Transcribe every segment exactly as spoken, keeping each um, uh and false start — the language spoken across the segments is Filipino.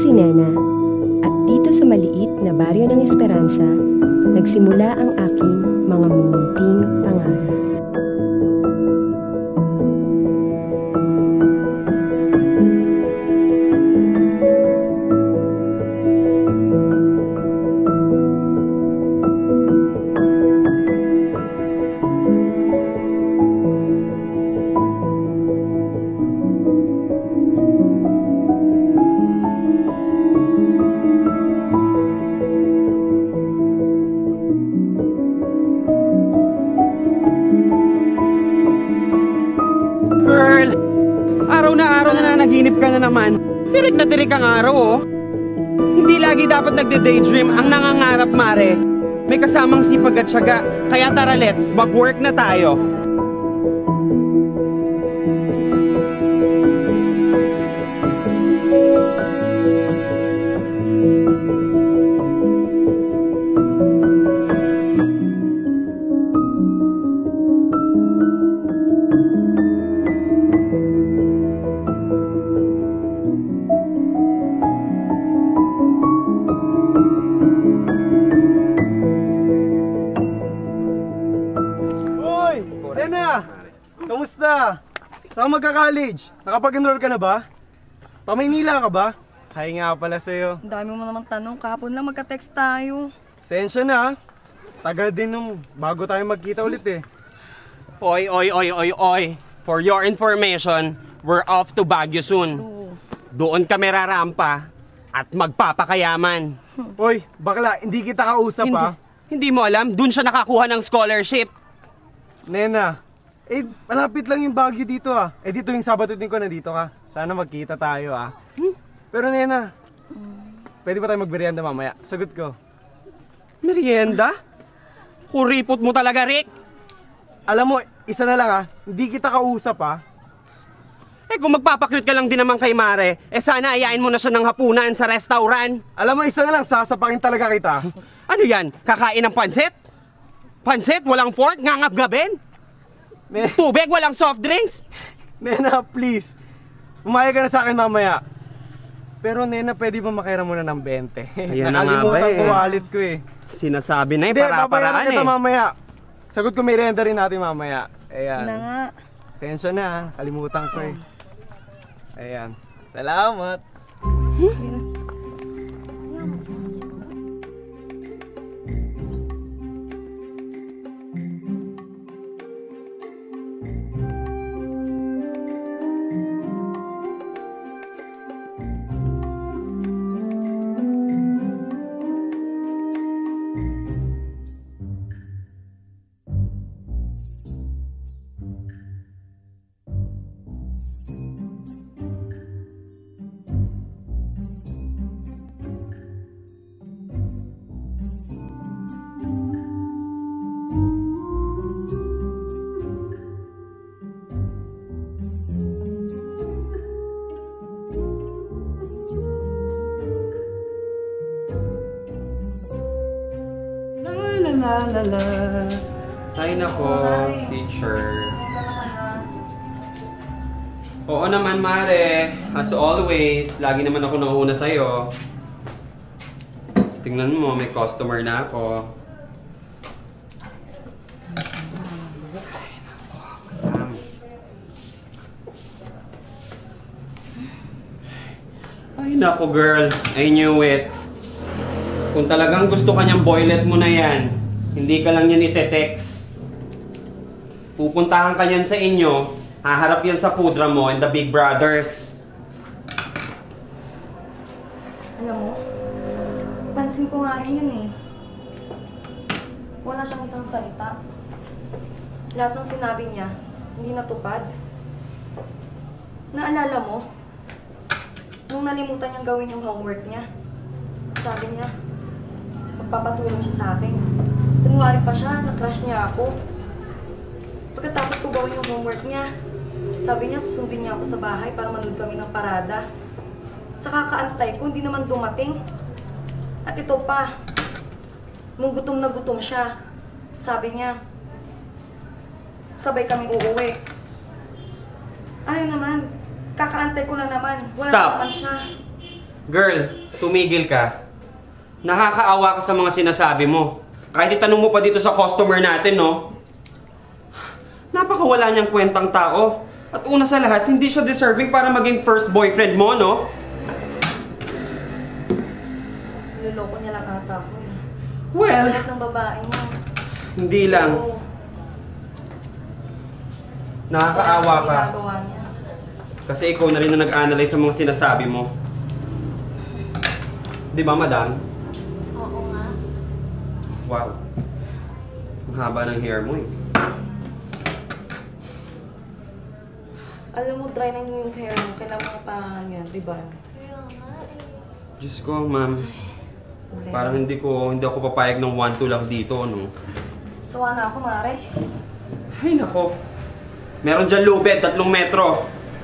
si Nena at dito sa maliit na baryo ng Esperanza, nagsimula ang aking mga mumunting pangarap. Girl, araw na araw na nanaginip ka na naman. Tirik na tirik ang araw, oh. Hindi lagi dapat nagde-daydream ang nangangarap, Mare. May kasamang sipag at syaga. Kaya tara, let's mag-work na tayo. Nena! Kamusta? Saan magka-college? Nakapag-enroll ka na ba? Pa-Maynila ka ba? Hi nga pala sa'yo. Ang dami mo namang tanong. Kahapon lang magka-text tayo. Sensya na. Tagal din nung bago tayo magkita ulit eh. Oy, oy, oy, oy, oy. For your information, we're off to Baguio soon. True. Doon kami rarampa at magpapakayaman. Oy, bakla, hindi kita kausap Hindi, ha? hindi mo alam, doon siya nakakuha ng scholarship. Nena, eh malapit lang yung Baguio dito ah. Eh dito yung Sabado din ko nandito ka. Sana magkita tayo ah. Hmm? Pero Nena, pwede ba tayo magmerienda mamaya? Sagot ko. Merienda? Kuripot mo talaga, Rick. Alam mo, isa na lang ah. Hindi kita kausap ah. Eh kung magpapakyut ka lang din naman kay Mare, eh sana ayain mo na siya ng hapunan sa restaurant. Alam mo, isa na lang, sasapakin talaga kita. Ano yan? Kakain ng pansit? Pansit? Walang fork? Ngangap-gabin? Ne Tubig? Walang soft drinks? Nena, please. Umaya ka na sa akin mamaya. Pero Nena, pwede ba makairam muna ng twenty? Ayan na nga ba Nakalimutan eh. ko wallet ko eh. Sinasabi na yung Hindi, para-paraan babayaran kita eh. mamaya. Sagot ko, may renda rin natin mamaya. Ayan. Na nga. Sensya na ha. Kalimutan ko eh. Ayan. Salamat. La la la. Ay nako, teacher. Oo naman, Mare. As always, lagi naman ako nauuna sa'yo. Tingnan mo, may customer na ako. Ay nako, madam. Ay nako, girl. I knew it. Kung talagang gusto ka niyang boylet mo na yan, hindi ka lang yan ite-text. Pupuntahan ka yan sa inyo, haharap yan sa pudra mo and the big brothers. Alam mo, pansin ko nga rin yun eh. Wala siyang isang salita. Lahat ng sinabi niya, hindi natupad. Naalala mo, nung nalimutan niyang gawin yung homework niya, sabi niya, magpapatulong siya sa akin. Kunwari pa siya, na-crush niya ako. Pagkatapos ko gawin yung homework niya, sabi niya, susundin niya ako sa bahay para manood kami ng parada. Sa kakaantay ko, hindi naman dumating. At ito pa, nung gutom na gutom siya, sabi niya, sabay kami uuwi. Ayaw naman, kakaantay ko na naman. Wala Stop. naman siya. Girl, tumigil ka. Nakakaawa ka sa mga sinasabi mo. Kahit itanong mo pa dito sa customer natin, no? Napakawala niyang kwentang tao. At una sa lahat, hindi siya deserving para maging first boyfriend mo, no? Niloloko niya lang ata ako eh. Well, Lahat ng babae niya. hindi lang. Oo. Nakakaawa Sa ka. ginagawa niya. Kasi ikaw na rin na nag-analyze sa mga sinasabi mo. Di ba, madam? Oo nga. Wow. Ang haba ng hair mo eh. Alam mo, dry na yung hair mo. Kailangan mo pa yan, di ba? Diyos ko, ma'am. Problema. Parang hindi ko hindi ako papayag ng one two lang dito, ano? Sawa na ako, Mare. Ay, nako. Meron dyan lubed, tatlong metro.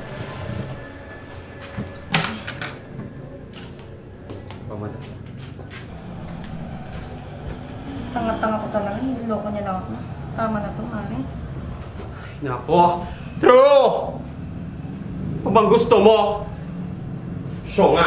Pamada. Tanga-tanga ko talaga. Niloloko niya lang ako. Tama na to, Mare. Ay, nako. True! Ano bang gusto mo? Siya nga.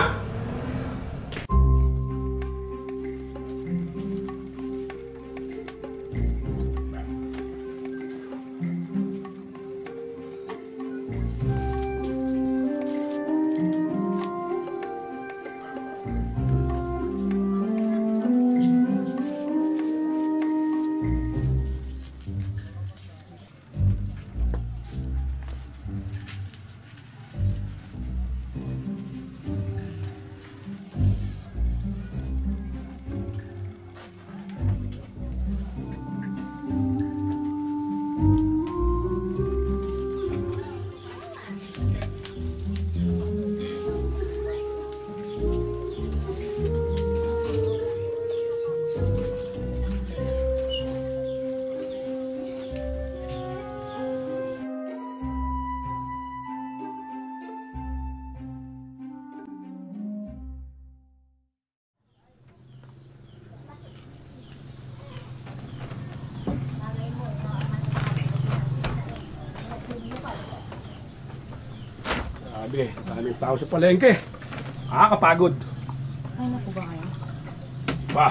Grabe, daming tao sa palengke. Nakakapagod. Ay na po ba kayo? Ba?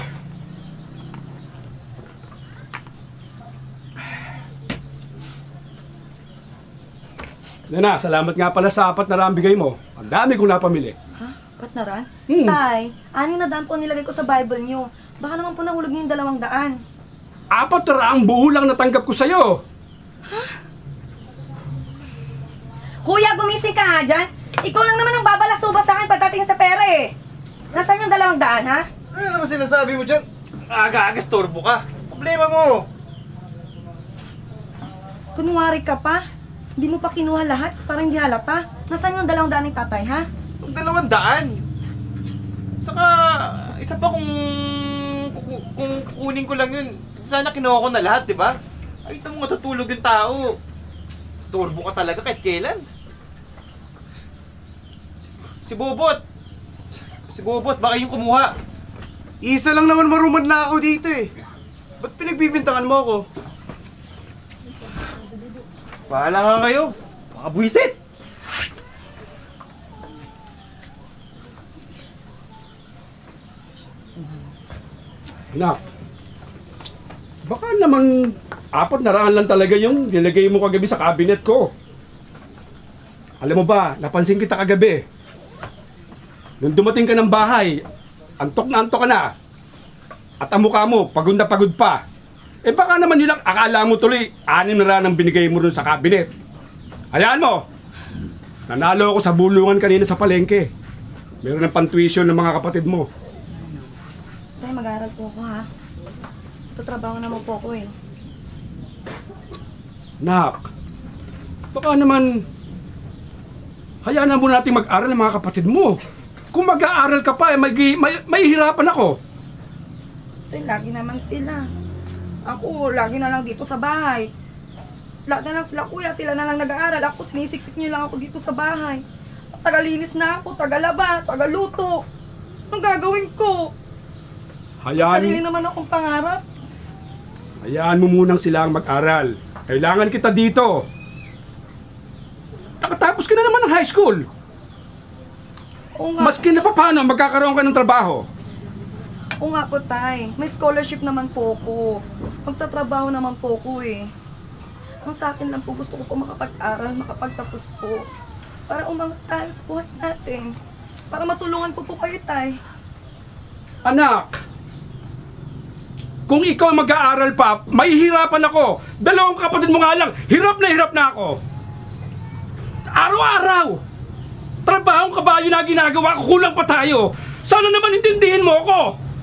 Nena, salamat nga pala sa apat na rang bigay mo. Ang dami kong napamili. Ha? Ba't na ran? Hmm. Tay, aning na daan po ang nilagay ko sa Bible niyo. Baka naman po nahulog niyo yung dalawang daan. Apat na raang buo lang natanggap ko sa'yo. Kuya, gumising ka nga dyan. Ikaw lang naman ang babalasuba sa akin pagdating sa pera eh. Nasaan yung dalawang daan, ha? Ano naman sinasabi mo dyan? Aga-aga, storbo ka. Problema mo. Kunwari ka pa. Hindi mo pa kinuha lahat, parang hindi halata. Nasaan yung dalawang daan ni tatay, ha? Ang dalawang daan. Tsaka, isa pa kung, kung, kung kukunin ko lang yun, sana kinuha ko na lahat, di ba? Ay, ito mo matutulog yung tao. Storbo ka talaga kahit kailan. Si Bobot. Si Bobot, baka yung kumuha. Isa lang naman marumad na ako dito eh. Ba't pinagbibintangan mo ako? Paala nga kayo. Mga buwisit. Anak, baka naman apat na raan lang talaga yung nilagay mo kagabi sa cabinet ko. Alam mo ba, napansin kita kagabi. Nung dumating ka ng bahay, antok na antok ka na. At ang mukha mo, pagod na pagod pa. Eh baka naman yun ang akala mo tuloy, anim na raan ang binigay mo rin sa cabinet. Hayaan mo! Nanalo ako sa bulungan kanina sa palengke. Meron ng pantuition ng mga kapatid mo. Tay, mag-aaral po ako, ha? Tatrabaho naman po ako, eh. Nak, baka naman hayaan na mo natin mag-aral ng mga kapatid mo. Kung mag-aaral ka pa, eh, may, may, may hirapan ako. Tay, lagi naman sila. Ako, lagi na lang dito sa bahay. Lahat na lang sila, kuya, sila na lang nag-aaral. Ako, sinisiksik niyo lang ako dito sa bahay. Tagalinis na ako, tagalaba, tagaluto. Anong gagawin ko? Hayaan, Sarili naman akong pangarap. hayaan mo munang silang mag-aral. Kailangan kita dito. Nakatapos ka na naman ng high school. Oo nga. Maski na pa paano, magkakaroon ka ng trabaho. Oo nga po, Tay. May scholarship naman po ako. Magtatrabaho naman po ako eh. Ang sa akin lang po, gusto ko po makapag-aral, makapagtapos po. Para umangat tayo sa buhay natin. Para matulungan ko po kayo, Tay. Anak, kung ikaw mag-aaral pa, mahihirapan ako. Dalawang kapatid mo nga lang, hirap na hirap na ako. Araw-araw, trabahong kabayo na ginagawa ko, kulang pa tayo. Sana naman intindihin mo ako.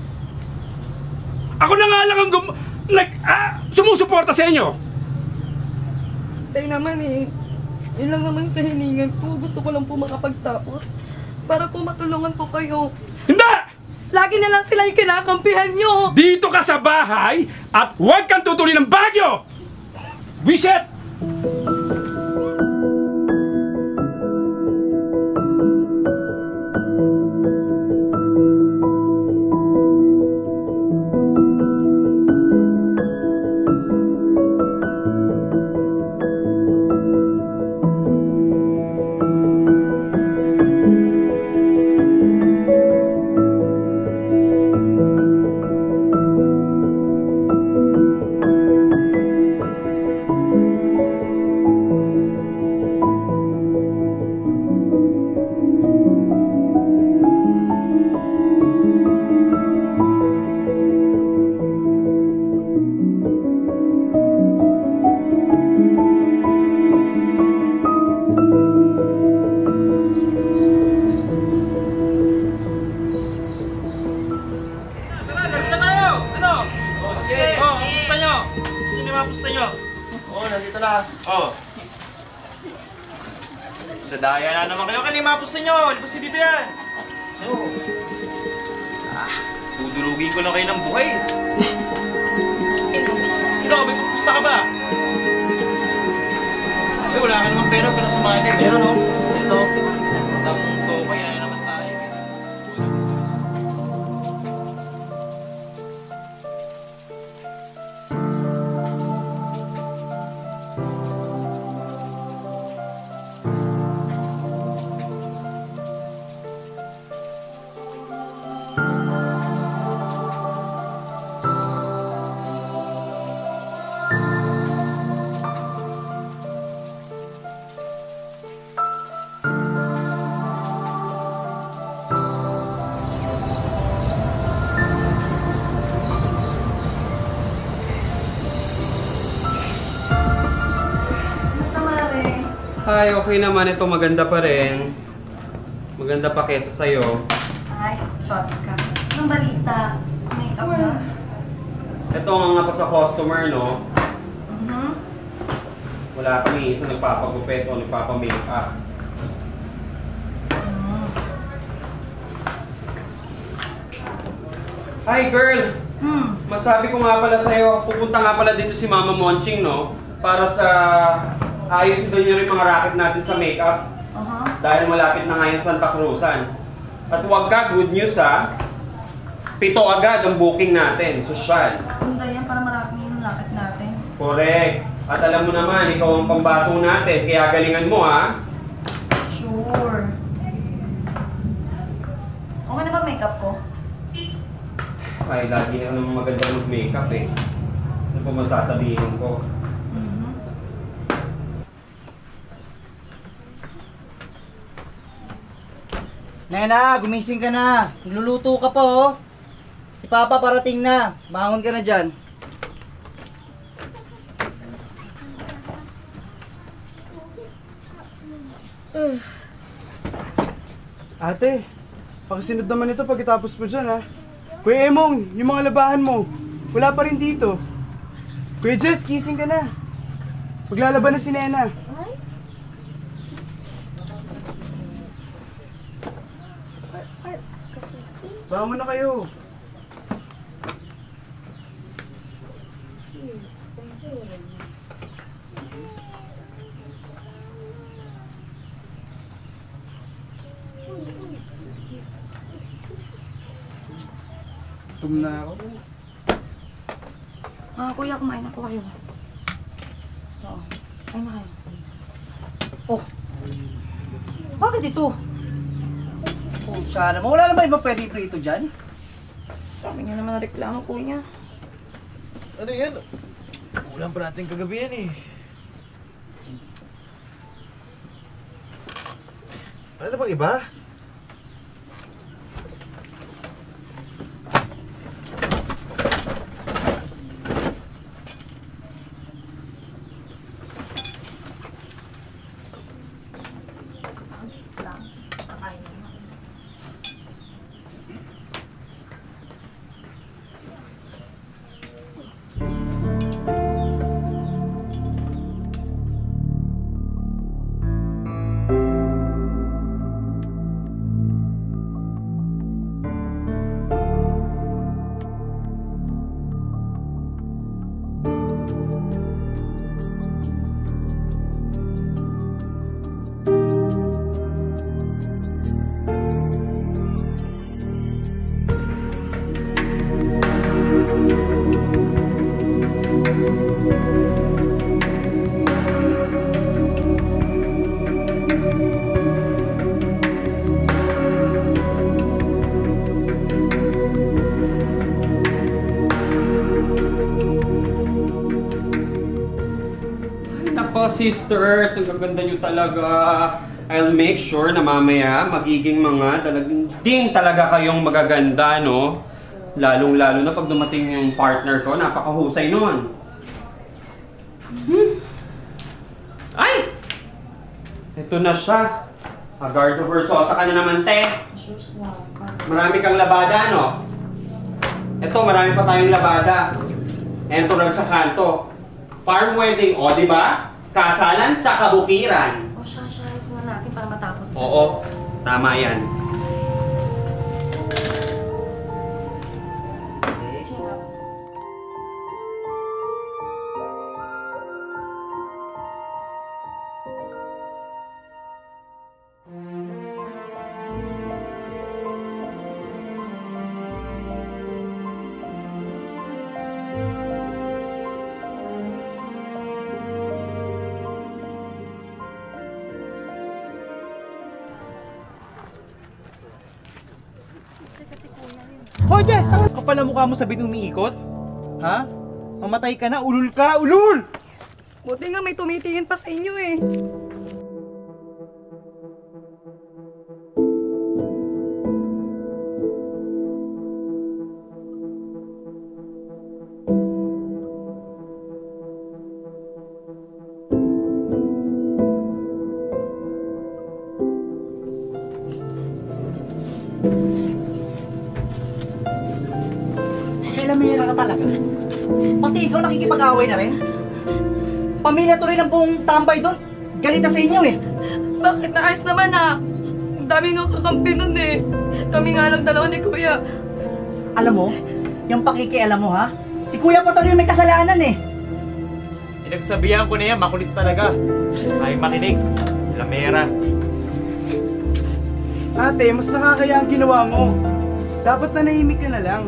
Ako na nga lang ang gum... Nag, ah, sumusuporta sa inyo. Tay naman eh. Yun lang naman kahilingan ko. Gusto ko lang po makapagtapos. Para po matulungan po kayo. Hindi! Lagi na lang sila yung kinakampihan nyo. Dito ka sa bahay at huwag kang tutuloy ng bagyo! Wiset! Dadaya na naman kayo. Kanina mapos nyo. Lipas dito yan. Oh. Ah, dudurugin ko na kayo ng buhay. Ikaw, may pupusta ka ba? Eh, wala ka naman pera pero sumali. Meron, no? Ito. Tapong to, kaya na naman tayo. Ay, okay naman. Ito maganda pa rin. Maganda pa kesa sa'yo. Ay, Diyos ka. Anong balita? Make-up na? Ito nga nga pa sa customer, no? Mhm. Wala kami isa nagpapagupit o nagpapamake-up. Hi, girl! Hmm. Masabi ko nga pala sa'yo, pupunta nga pala dito si Mama Monching, no? Para sa... ayusin doon nyo rin mga racket natin sa makeup. Uh-huh. Dahil malapit na ngayon Santa Cruzan. At huwag ka, good news ha. Pito agad ang booking natin, sosyal. Ganda yan para marami yung racket natin. Correct. At alam mo naman, ikaw ang pambato natin, kaya galingan mo ha. Sure. Okay na ba makeup ko? Ay, lagi na naman maganda mag-makeup eh. Ano pa masasabihin ko? Nena, gumising ka na. Nagluluto ka pa oh. Si Papa parating na. Bangon ka na dyan. Ate, pakisunod naman ito pagkatapos mo dyan ha. Kuya Emong, yung mga labahan mo, wala pa rin dito. Kuya Jess, kissing ka na. Maglalaban na si Nena. Bangon na kayo. Gutom na ako. Ah, kuya, kumain na po kayo. Oo, kain na kayo. Oh. Bakit ito? Oh, sana mo. Wala na ba ibang pwede prito dyan? Sabi niya naman reklamo, kuya. Ano yan? Ulam pa natin kagabi yan eh. Ano na bang iba? Sisters, ang gaganda nyo talaga. I'll make sure na mamaya magiging mga talagang talaga kayong magaganda, no? Lalong-lalo na pag dumating yung partner ko, napakahusay nun. Hmm. Ay! Ito na siya. Agardo Versosa ka na naman, te. Marami kang labada, no? Ito, marami pa tayong labada. Entourage sa kanto. Farm wedding, o, di ba? Kasalan sa kabukiran. O, siya, siya. Ayos na natin para matapos. Oo, tama yan. Hoy, Jess! Ang kapal na mukha mo sa binong umiikot? Ha? Mamatay ka na? Ulul ka! Ulul! Buti nga may tumitingin pa sa inyo eh. Lamira ka talaga. Pati ikaw nakikipag-away na rin. Pamilya to rin ang buong tambay doon. Galit na sa inyo eh. Bakit? Naayos naman ah. Ang dami nga kakampi nun eh. Kami nga lang dalawa ni Kuya. Alam mo, yung pakikialam mo ha, si Kuya pa yung may kasalanan eh. Pinagsabihan ko na yan, makulit talaga. Ay makinig. Lamera. Ate, mas nakakaya ang ginawa mo. Dapat nanahimik ka na lang.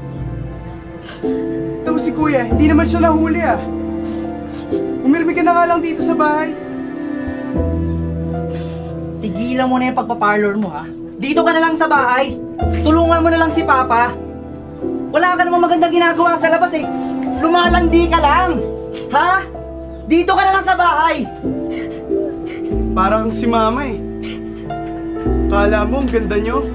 Ito si Kuya, hindi naman siya nahuli ah. Umirmi ka na nga lang dito sa bahay. Tigilan mo na yung pagpaparlor mo ha. Dito ka na lang sa bahay. Tulungan mo na lang si Papa. Wala ka namang magandang ginagawa sa labas eh. Lumalandi ka lang. Ha? Dito ka na lang sa bahay. Parang si Mama eh. Kala mo ang ganda nyo?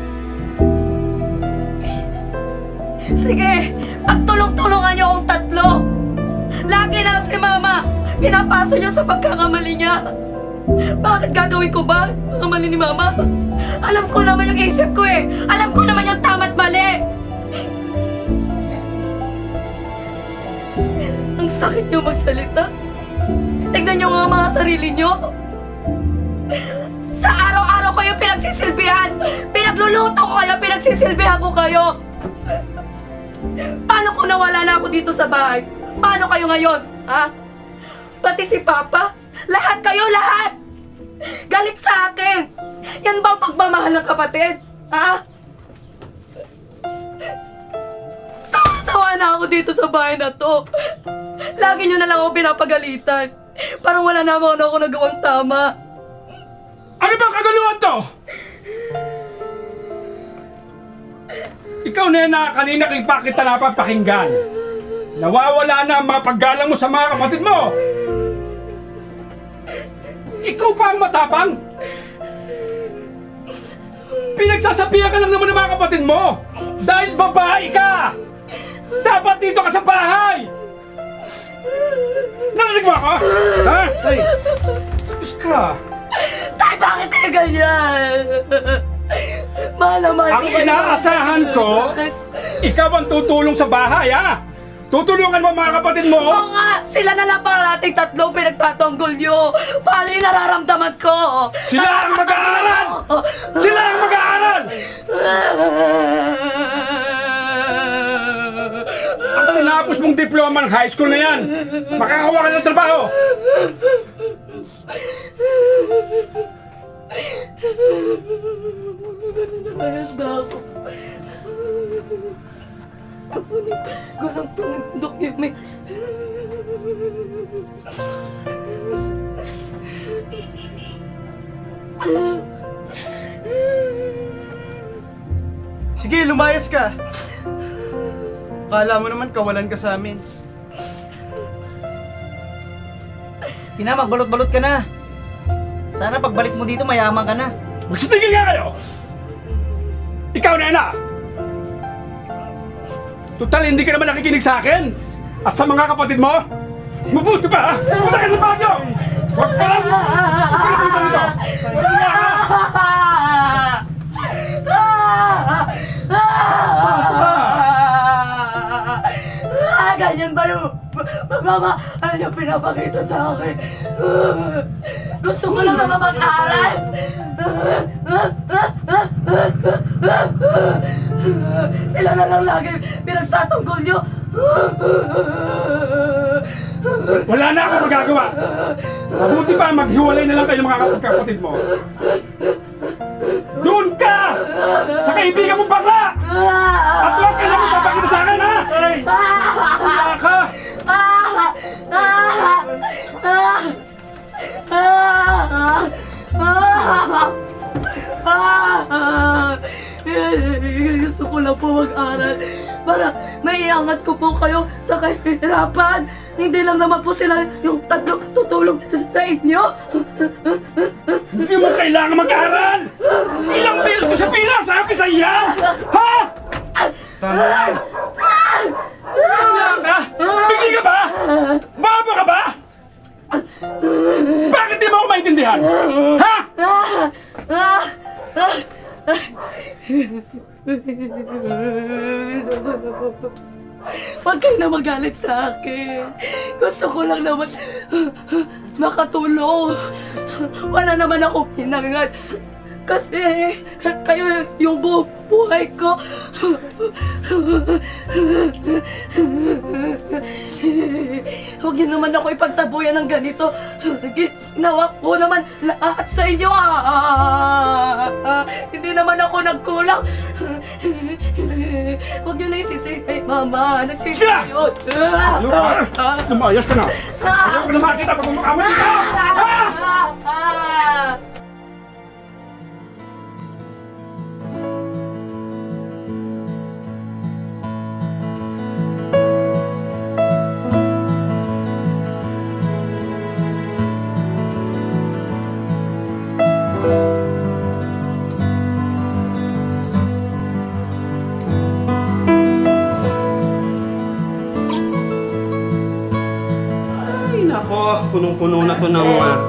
Sige! Pagtulong-tulungan niyo akong tatlo! Lagi na lang si Mama! Pinapasa niyo sa pagkakamali niya! Bakit gagawin ko ba? Ang mali ni Mama? Alam ko naman yung isip ko eh! Alam ko naman yung tama't mali! Ang sakit niyo magsalita! Tignan niyo nga mga sarili niyo! Sa araw-araw ko yung pinagsisilbihan! Pinagluluto ko kayo! Pinagsisilbihan ko kayo! Paano kung nawala na ako dito sa bahay? Paano kayo ngayon? Ha? Pati si Papa? Lahat kayo, lahat! Galit sa akin! Yan ba ang pagmamahal ng kapatid? Ha? Sawa-sawa na ako dito sa bahay na to. Lagi nyo na lang ako pinapagalitan. Parang wala naman ako nagawang tama. Ano bang kaguluhan to? Ikaw, Nena, kanina kay pa kita napapakinggan. Nawawala na ang mga paggalang mo sa mga kapatid mo. Ikaw pa ang matapang. Pinagsasabihan ka lang naman ng mga kapatid mo. Dahil babae ka. Dapat dito ka sa bahay. Narinig mo ako? Ha? Ay! Diyos ka! Tay, bakit kayo ganyan? Mahal na mahal ko. Ang inaasahan ko, ikaw ang tutulong sa bahay, ha? Tutulungan mo mga kapatid mo? Oo nga! Sila na lang para nating tatlong pinagtatanggol nyo. Paano yung nararamdaman ko? Sila ang mag-aaral! Sila ang mag-aaral! Ang tinapos mong diploma ng high school na yan, makakawa ka ng trabaho! Nagbayad na ako. Ngunit ganang tumindok yung may... Sige, lumayas ka. Kala mo naman kawalan ka sa amin. Tina, magbalot-balot ka na. Sana pagbalik mo dito, mayaman ka na. Magsitigil nga kayo! Ikaw, Nena! Total, hindi ka naman nakikinig sa akin! At sa mga kapatid mo! Mabuti pa, ha? Punta ka sa bagyo! Huwag ka lang! Huwag ka lang dito! Ah, ganyan ba yung pagmamahal yung pinapakita sa akin? Gusto ko lang naman mag-aral! Sila na lang lagi pinagtatanggol nyo! Wala na akong magagawa! Mabuti pa, maghiwalay na lang kayo mga kapatid mo! Doon ka! Sa kaibigan mong bakla! At huwag ka lang magpapakita sa akin, ha? Wala ka! Gusto ko lang po mag-aral para maiangat ko po kayo sa kahirapan. Hindi lang naman po sila yung tatlong tutulong sa inyo. Hindi mo kailangan mag-aral! Ilang beses ko sa pila sabi sa iya! Ha? Tama yan. Wala ka? Bigli ka ba? Baba ka ba? Bakit di mo ako maintindihan? Ha? Huwag kayo na magalit sa akin. Gusto ko lang naman makatulong. Wala naman akong hinangad. Kasi kayo yung bu buhay ko. Huwag niyo naman ako ipagtabuyan ng ganito. Ginawa ko naman lahat sa inyo. Ah, hindi naman ako nagkulang. Huwag niyo na isisi kay Mama. Nagsisi yun. Lumayas ka na. Ayaw ko na makita pag umakamot dito. Ah! Nako, punong-puno na to ng... Uh...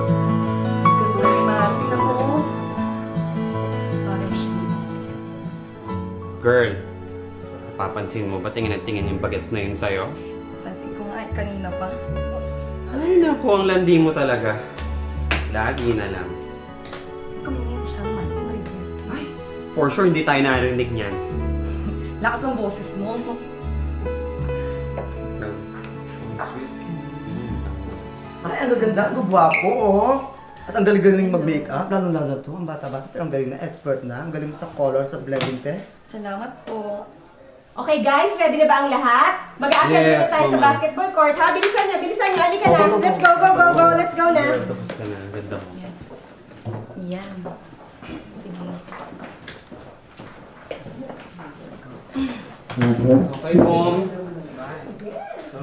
Girl, papansin mo ba tingin at tingin yung bagets na yun sa'yo? Pansin ko nga eh, kanina pa. Ay nako, ang landi mo talaga. Lagi na lang. Kumingin siya naman, marigil. Ay, for sure hindi tayo narinig niyan. Lakas ng boses mo. Ay, ang gaganda, ang gwapo, oh. At ang galing-galing mag-makeup, lalo-lalo to. Ang bata-bata, pero ang galing na, expert na. Ang galing mo sa color, sa blending, te. Salamat po. Okay guys, ready na ba ang lahat? Mag-a-assemble Yes, na tayo sa mama. basketball court. Ha, bilisan niyo, bilisan niyo. Halika Go, na. go, go, Let's go, go, go, go. Let's go na. Tapos ka na, ganda mo. Yan. Sige. Okay, Mom. So...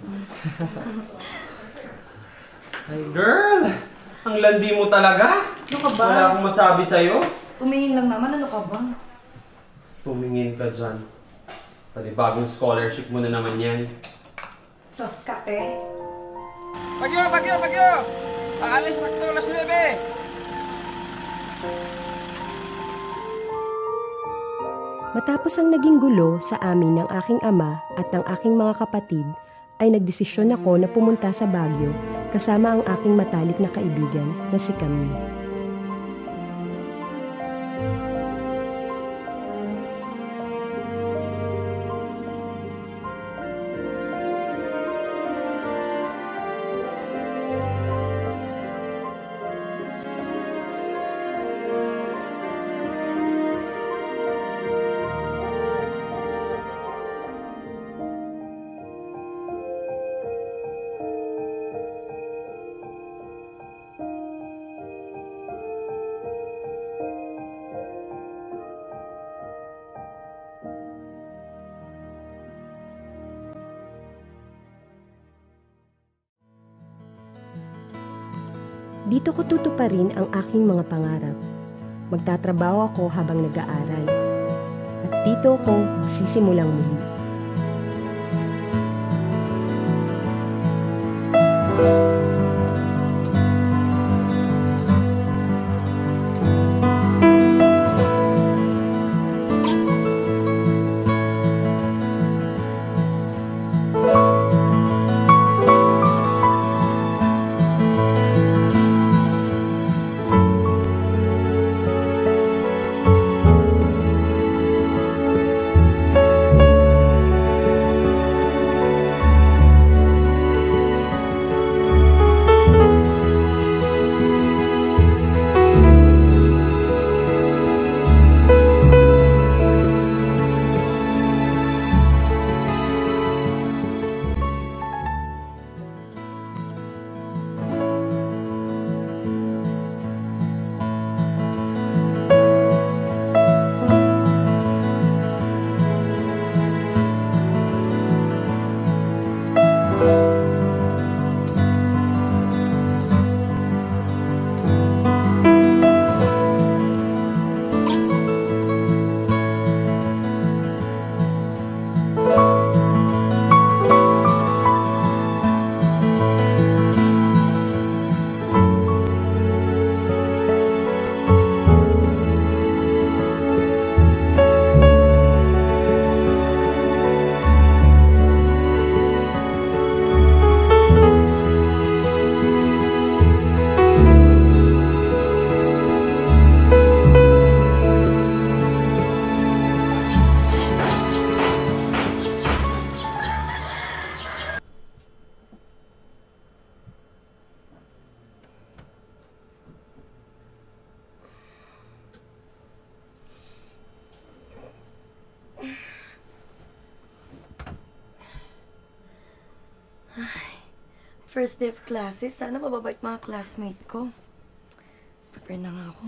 Ay, girl! Ang landi mo talaga. Ano ka ba? Wala akong masabi sa'yo. Tumingin lang naman, ano ka ba? Tumingin ka dyan. Pati bagong scholarship mo na naman yan. Diyos ka, te. Bagyo! Bagyo! Bagyo! Aalis sakto, alas nuebe! Matapos ang naging gulo sa amin ng aking ama at ng aking mga kapatid, ay nagdesisyon ako na pumunta sa Baguio kasama ang aking matalik na kaibigan na si Camille. Dito ko tutuparin ang aking mga pangarap. Magtatrabaho ako habang nag-aaral. At dito ako magsisimulang muli. First day of classes, sana mababait mga classmate ko. Prepare na nga ako.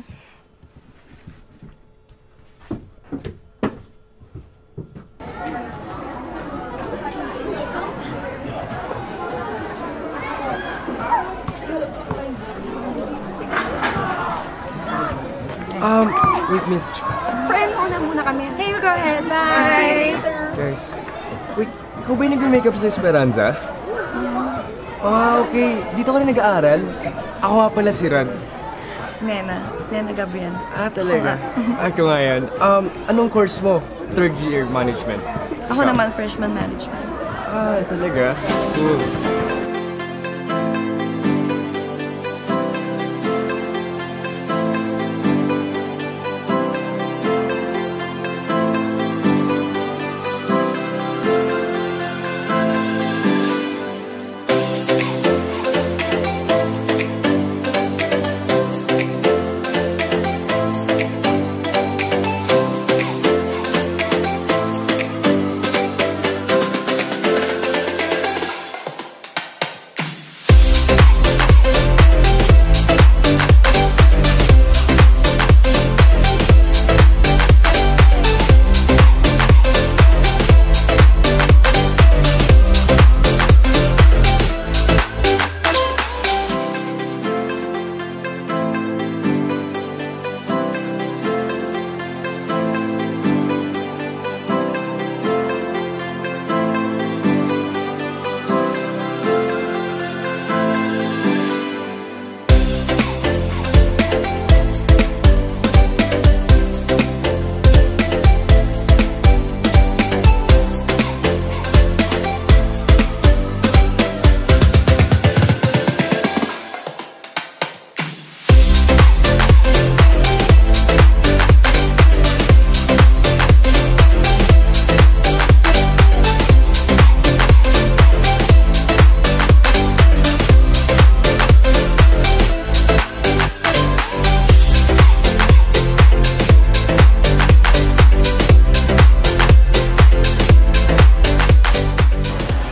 Um, wait, miss. Friend, muna muna kami. Hey, go ahead. Bye! Guys, wait, ikaw ba yung nag-makeup sa Esperanza? Ah, okay. Dito ka na nag-aaral? Ako nga pala si Rad. Nena. Nena Gabriel. Ah, talaga? Ako nga yan. Um, anong course mo? Third year management. Ako naman, freshman management. Ah, talaga? Cool.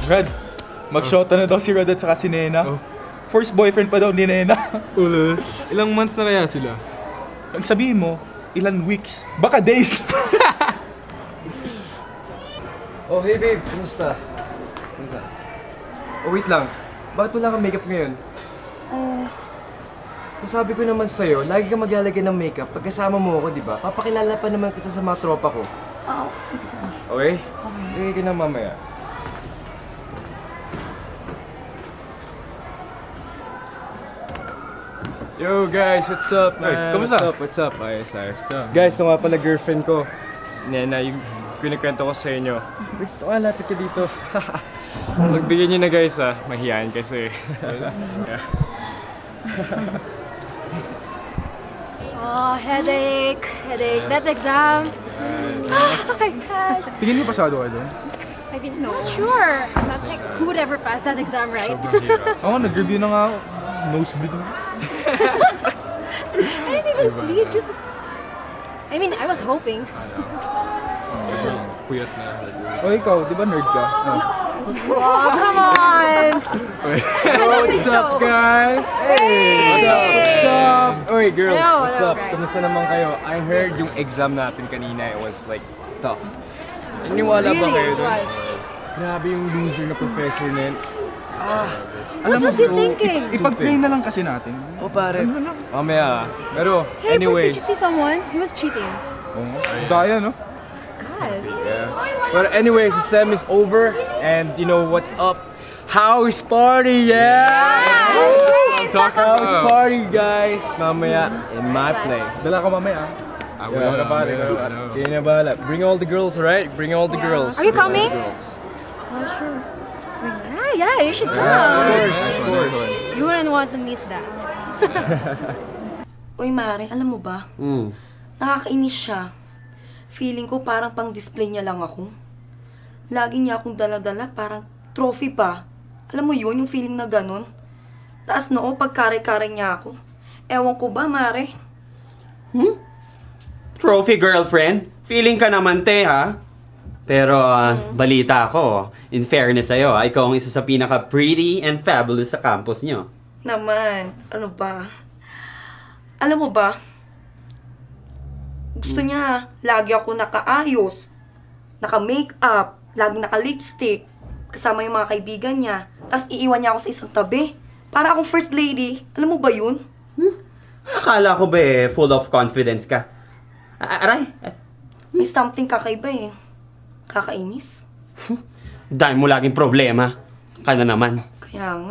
Rod, mag-shota na daw si Rod at saka si Nena. Oh. First boyfriend pa daw ni Nena. Ulo. Ilang months na kaya sila? Ang sabihin mo, ilan weeks? Baka days. Oh, hey babe, kumusta? Kumusta? Oh, wait lang. Bakit wala kang makeup ngayon? Eh, Sasabi ko naman sa'yo, lagi kang maglalagay ng makeup. Pagkasama mo ako, di ba? Papakilala pa naman kita sa mga tropa ko. oh, sige, sige. Okay? Okay. Lagay ka na mamaya. Yo guys, what's up, man? Hey, kamusta? What's up, what's up? Ayos, ayos. Guys, ito nga pala girlfriend ko. Si Nena, yung kinikwento ko sa inyo. Wait, ito nga, lapit ka dito. Magbigyan niyo na guys, ah. Mahihain kasi. Yeah. Oh, headache, headache. That exam. Oh my gosh. Tingin mo pasado ka doon? I mean, no. Sure. Not like who would ever pass that exam, right? Oo, nag-review na nga ako. Nosebleed. I didn't even sleep. Just. I mean, I was hoping. Sobrang puyat na. O ikaw, di ba nerd ka? Oh, come on. What's up, guys? Hey! What's up? What's up? Oy, girls, Hello, what's hello, up? guys. Kumusta naman kayo? I heard yung exam natin kanina, it was like tough. Iniwala ba Really, kayo it dun? was. Grabe yung loser na professor na yun. Ah, What was he thinking? Ipag-play na lang kasi natin. Oh, pare. Mamaya. Pero, Hey, but did anyways. you see someone? He was cheating. Oo. Daya, no? God. Yeah. But anyways, the sem is over, and you know what's up? House party, yeah! Yeah! I'm talking house party, guys. Mamaya in my place. Dala ka mamaya. I will. Yeah, pare. Kaya na bala. Bring all the girls, alright? Bring all the girls. Are you Bring all the coming? girls. Oh, sure. Yeah, yeah, you should come. Yeah, of course, of course. You wouldn't want to miss that. Uy, Mare, alam mo ba? Mm. Nakakainis siya. Feeling ko parang pang-display niya lang ako. Lagi niya akong dala-dala, parang trophy pa. Alam mo yun, yung feeling na ganun. Taas noo, pagkare-kare niya ako. Ewan ko ba, Mare? Hmm? Trophy girlfriend? Feeling ka naman, te, ha? Pero, uh, balita ako, in fairness sa'yo, ha, ikaw ang isa sa pinaka-pretty and fabulous sa campus niyo. Naman, ano ba? Alam mo ba? Gusto niya, lagi ako nakaayos, naka-makeup, laging naka-lipstick, kasama yung mga kaibigan niya. Tapos iiwan niya ako sa isang tabi. Para akong first lady. Alam mo ba yun? Hmm? Akala ko ba eh, full of confidence ka? A- aray? May something kakaiba eh. Kakainis. Dahil mo laging problema. Ka na naman. Kaya nga.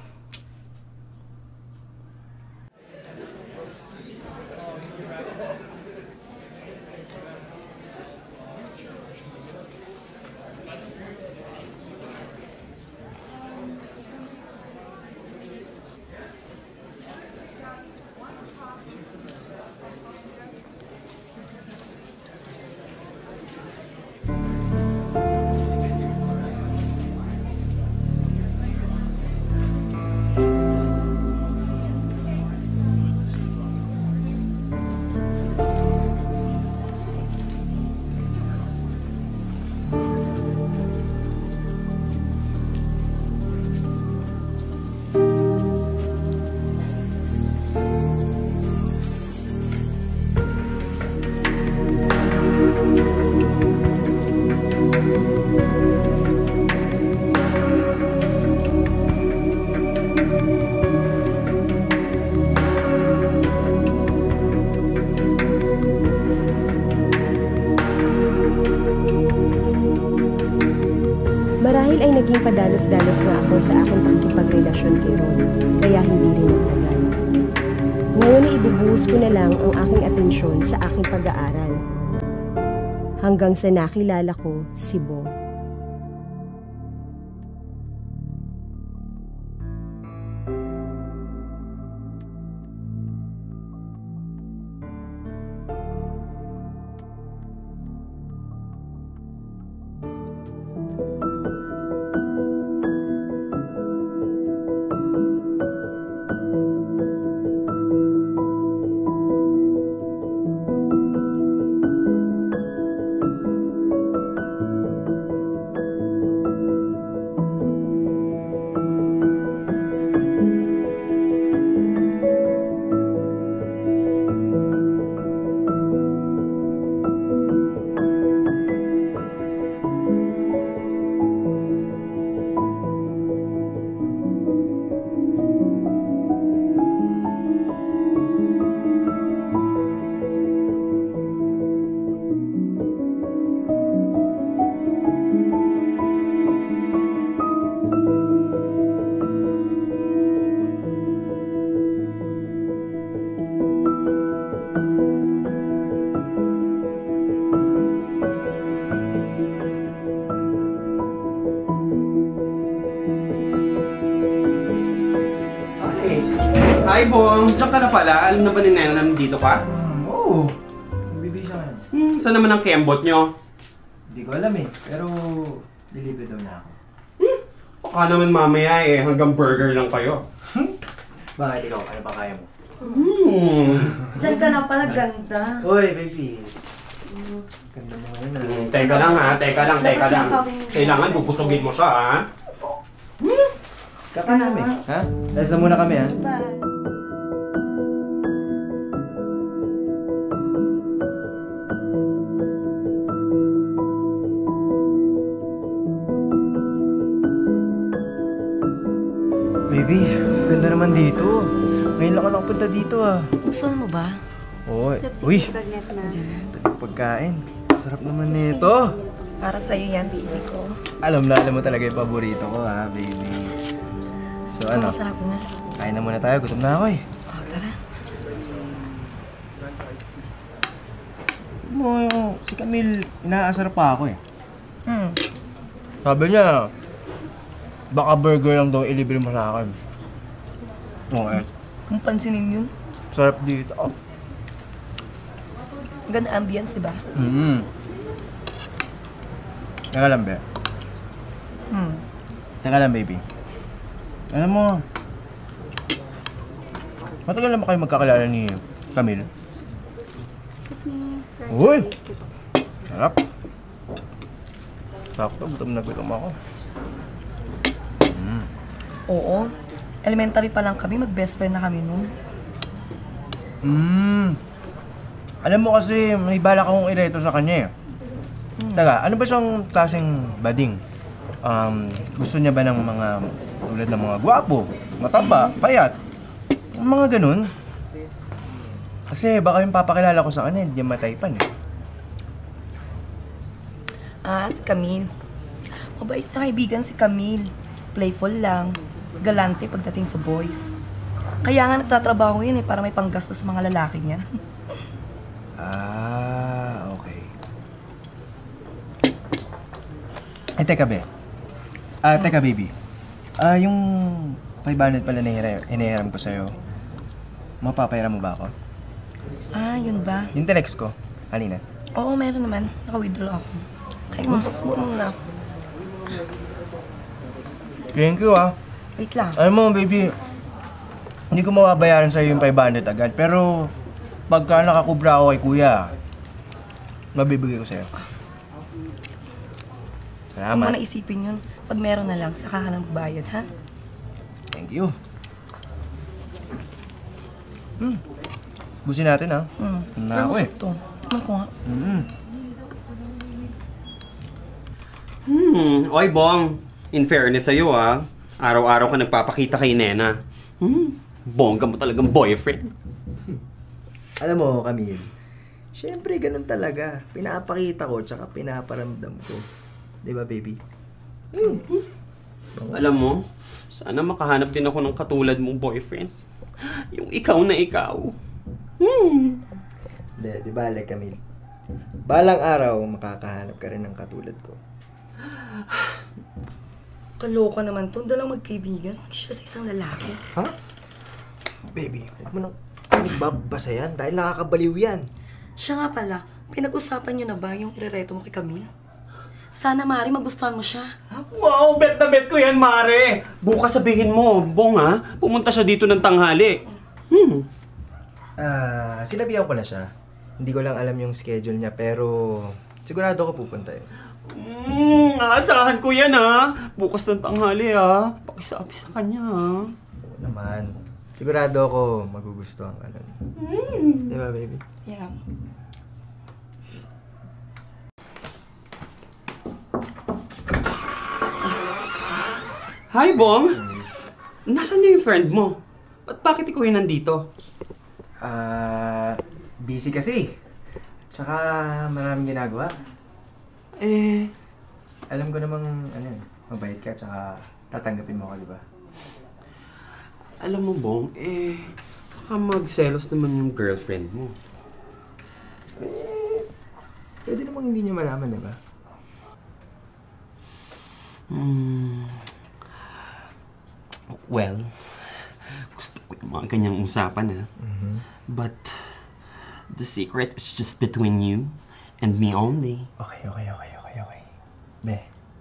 Marahil ay naging padalos-dalos nga ako sa aking pakikipagrelasyon kay Ron, kaya hindi rin nagtagal. Ngayon ay ibubuhos ko na lang ang aking atensyon sa aking pag-aaral. Hanggang sa nakilala ko si Bo. Hi, Bong! Diyan ka na pala. Alam na ba ni Nena na nandito ka? Hmm, oo. Bibili siya ngayon. Hmm, saan naman ang kembot nyo? Hindi ko alam eh, pero deliver daw niya ako. Hmm, baka naman mamaya eh, hanggang burger lang kayo. Bakit ikaw? Ano ba kaya mo? Hmm. Diyan ka na pala, ganda. Uy, baby. Ganda mo ngayon ah. Hmm, teka lang ha, teka lang, teka lang. Kailangan bubusugin mo siya ha. Hmm? Kaka kami, ha? Alas na muna kami ha. Bye. Baby, ganda naman dito. Ngayon lang ako nakapunta dito ah. Gusto mo ba? Oo. Uy! Ito yung pagkain. Sarap naman nito. Para sa'yo yan, baby ko. Alam na, alam mo talaga yung paborito ko ha, baby. So ano? Masarap na. Kain na muna tayo. Gutom na ako eh. Oh, tara. Mo, si Camille, inaasar pa ako eh. Hmm. Sabi niya, baka burger lang daw ilibre mo sa akin. Oo eh. Kung pansinin yun. Sarap dito. Oh. Ganda ambience, di ba? Mm-hmm. Teka lang, be. Hmm. Teka lang, baby. Alam mo, matagal na ba kayo magkakilala ni Camille? Excuse me. Uy! Sarap. Sakto, gutom na gutom ako. Mm. Oo. Elementary pa lang kami, mag-best friend na kami nun. Mm. Alam mo kasi, may balak akong ireto sa kanya eh. Hmm. Taga, ano ba siyang klaseng bading? Um, gusto niya ba ng mga tulad ng mga gwapo, mataba, payat? Mga ganun. Kasi baka yung papakilala ko sa kanya, hindi niya mataypan eh. Ah, si Camille. Mabait na kaibigan si Camille. Playful lang. Galante pagdating sa boys. Kaya nga nagtatrabaho yun eh, para may panggastos sa mga lalaki niya. Ah, okay. Eh, teka be. Ah, teka baby. Ah, yung five hundred pala na hinihiram ko sa'yo, mapapahiram mo ba ako? Ah, yun ba? Yung text ko, halina. Oo, meron naman. Naka-withdraw ako. Kaya mo, pause mo muna ako. Thank you ah. Wait lang. Alam mo baby, hindi ko mababayaran sa'yo yung five hundred agad, pero pagka nakakubra ako kay kuya, mabibigay ko sa'yo. Huwag mo Salamat. na isipin yun. Pag meron na lang, saka ka lang magbayad, ha? Thank you. Hmm. Busin natin ah. Hmm. Na ako eh. to. Tignan ko nga. Mm. Hmm, oy Bong. In fairness sa'yo ah, araw-araw ka nagpapakita kay Nena. Hmm, bongga mo talagang boyfriend. Alam mo, Camille, syempre ganun talaga. Pinapakita ko tsaka pinaparamdam ko. Di ba, baby? Hmm. Alam mo, sana makahanap din ako ng katulad mong boyfriend. Yung ikaw na ikaw. Hmm. Hindi, di ba, like, Camille? Balang araw, makakahanap ka rin ng katulad ko. Kaloka naman to. Dalang magkaibigan. Siya sa isang lalaki. Ha? Baby, huwag mo nang pinagbabasa yan dahil nakakabaliw yan. Siya nga pala, pinag-usapan niyo na ba yung irereto mo kay Camille? Sana, Mari, magustuhan mo siya. Wow, bet na bet ko yan, Mare. Bukas sabihin mo, Bong ha, pumunta siya dito ng tanghali. Hmm. Ah, sinabihan ko na siya. Hindi ko lang alam yung schedule niya pero sigurado ko pupunta yun. Hmm, aasahan ko yan ha. Bukas ng tanghali ha. Pakisabi sa kanya ha. Oo naman. Sigurado ako magugustuhan ka nun. Hmm. Di ba, baby? Yeah. Hi, Bong. Nasaan na yung friend mo? At bakit ikaw yung nandito? Ah, busy kasi. Tsaka maraming ginagawa. Eh, alam ko namang ano, mabait ka tsaka tatanggapin mo ka, di ba? Alam mo, Bong, eh, baka magselos naman yung girlfriend mo. Eh, pwede namang hindi niya malaman, di ba? Hmm. Well, gusto ko mga kanyang usapan, ha? Mhm. But, the secret is just between you and me only. Okay, okay, okay, okay, okay. Be,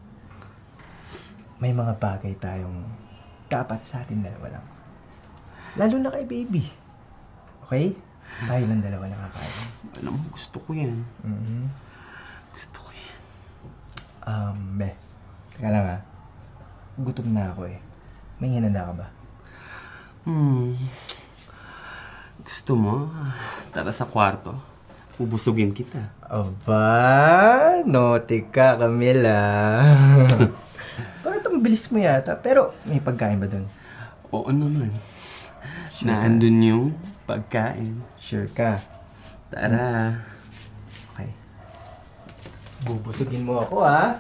may mga bagay tayong dapat sa atin dalawa lang. Lalo na kay baby. Okay? Tayo lang dalawa nakakain. Alam mo, gusto ko yan. Mhm. Gusto ko yan. Um, be, teka lang ha. Gutom na ako eh. May hinanda ka ba? Hmm. Gusto mo? Tara sa kwarto. Ubusugin kita. Aba, naughty ka, Camila. Bakit ang bilis mo yata? Pero may pagkain ba dun? Oo naman. Sure Naandun yung pagkain. Sure ka? Tara. Okay. Bubusugin mo ako, ha?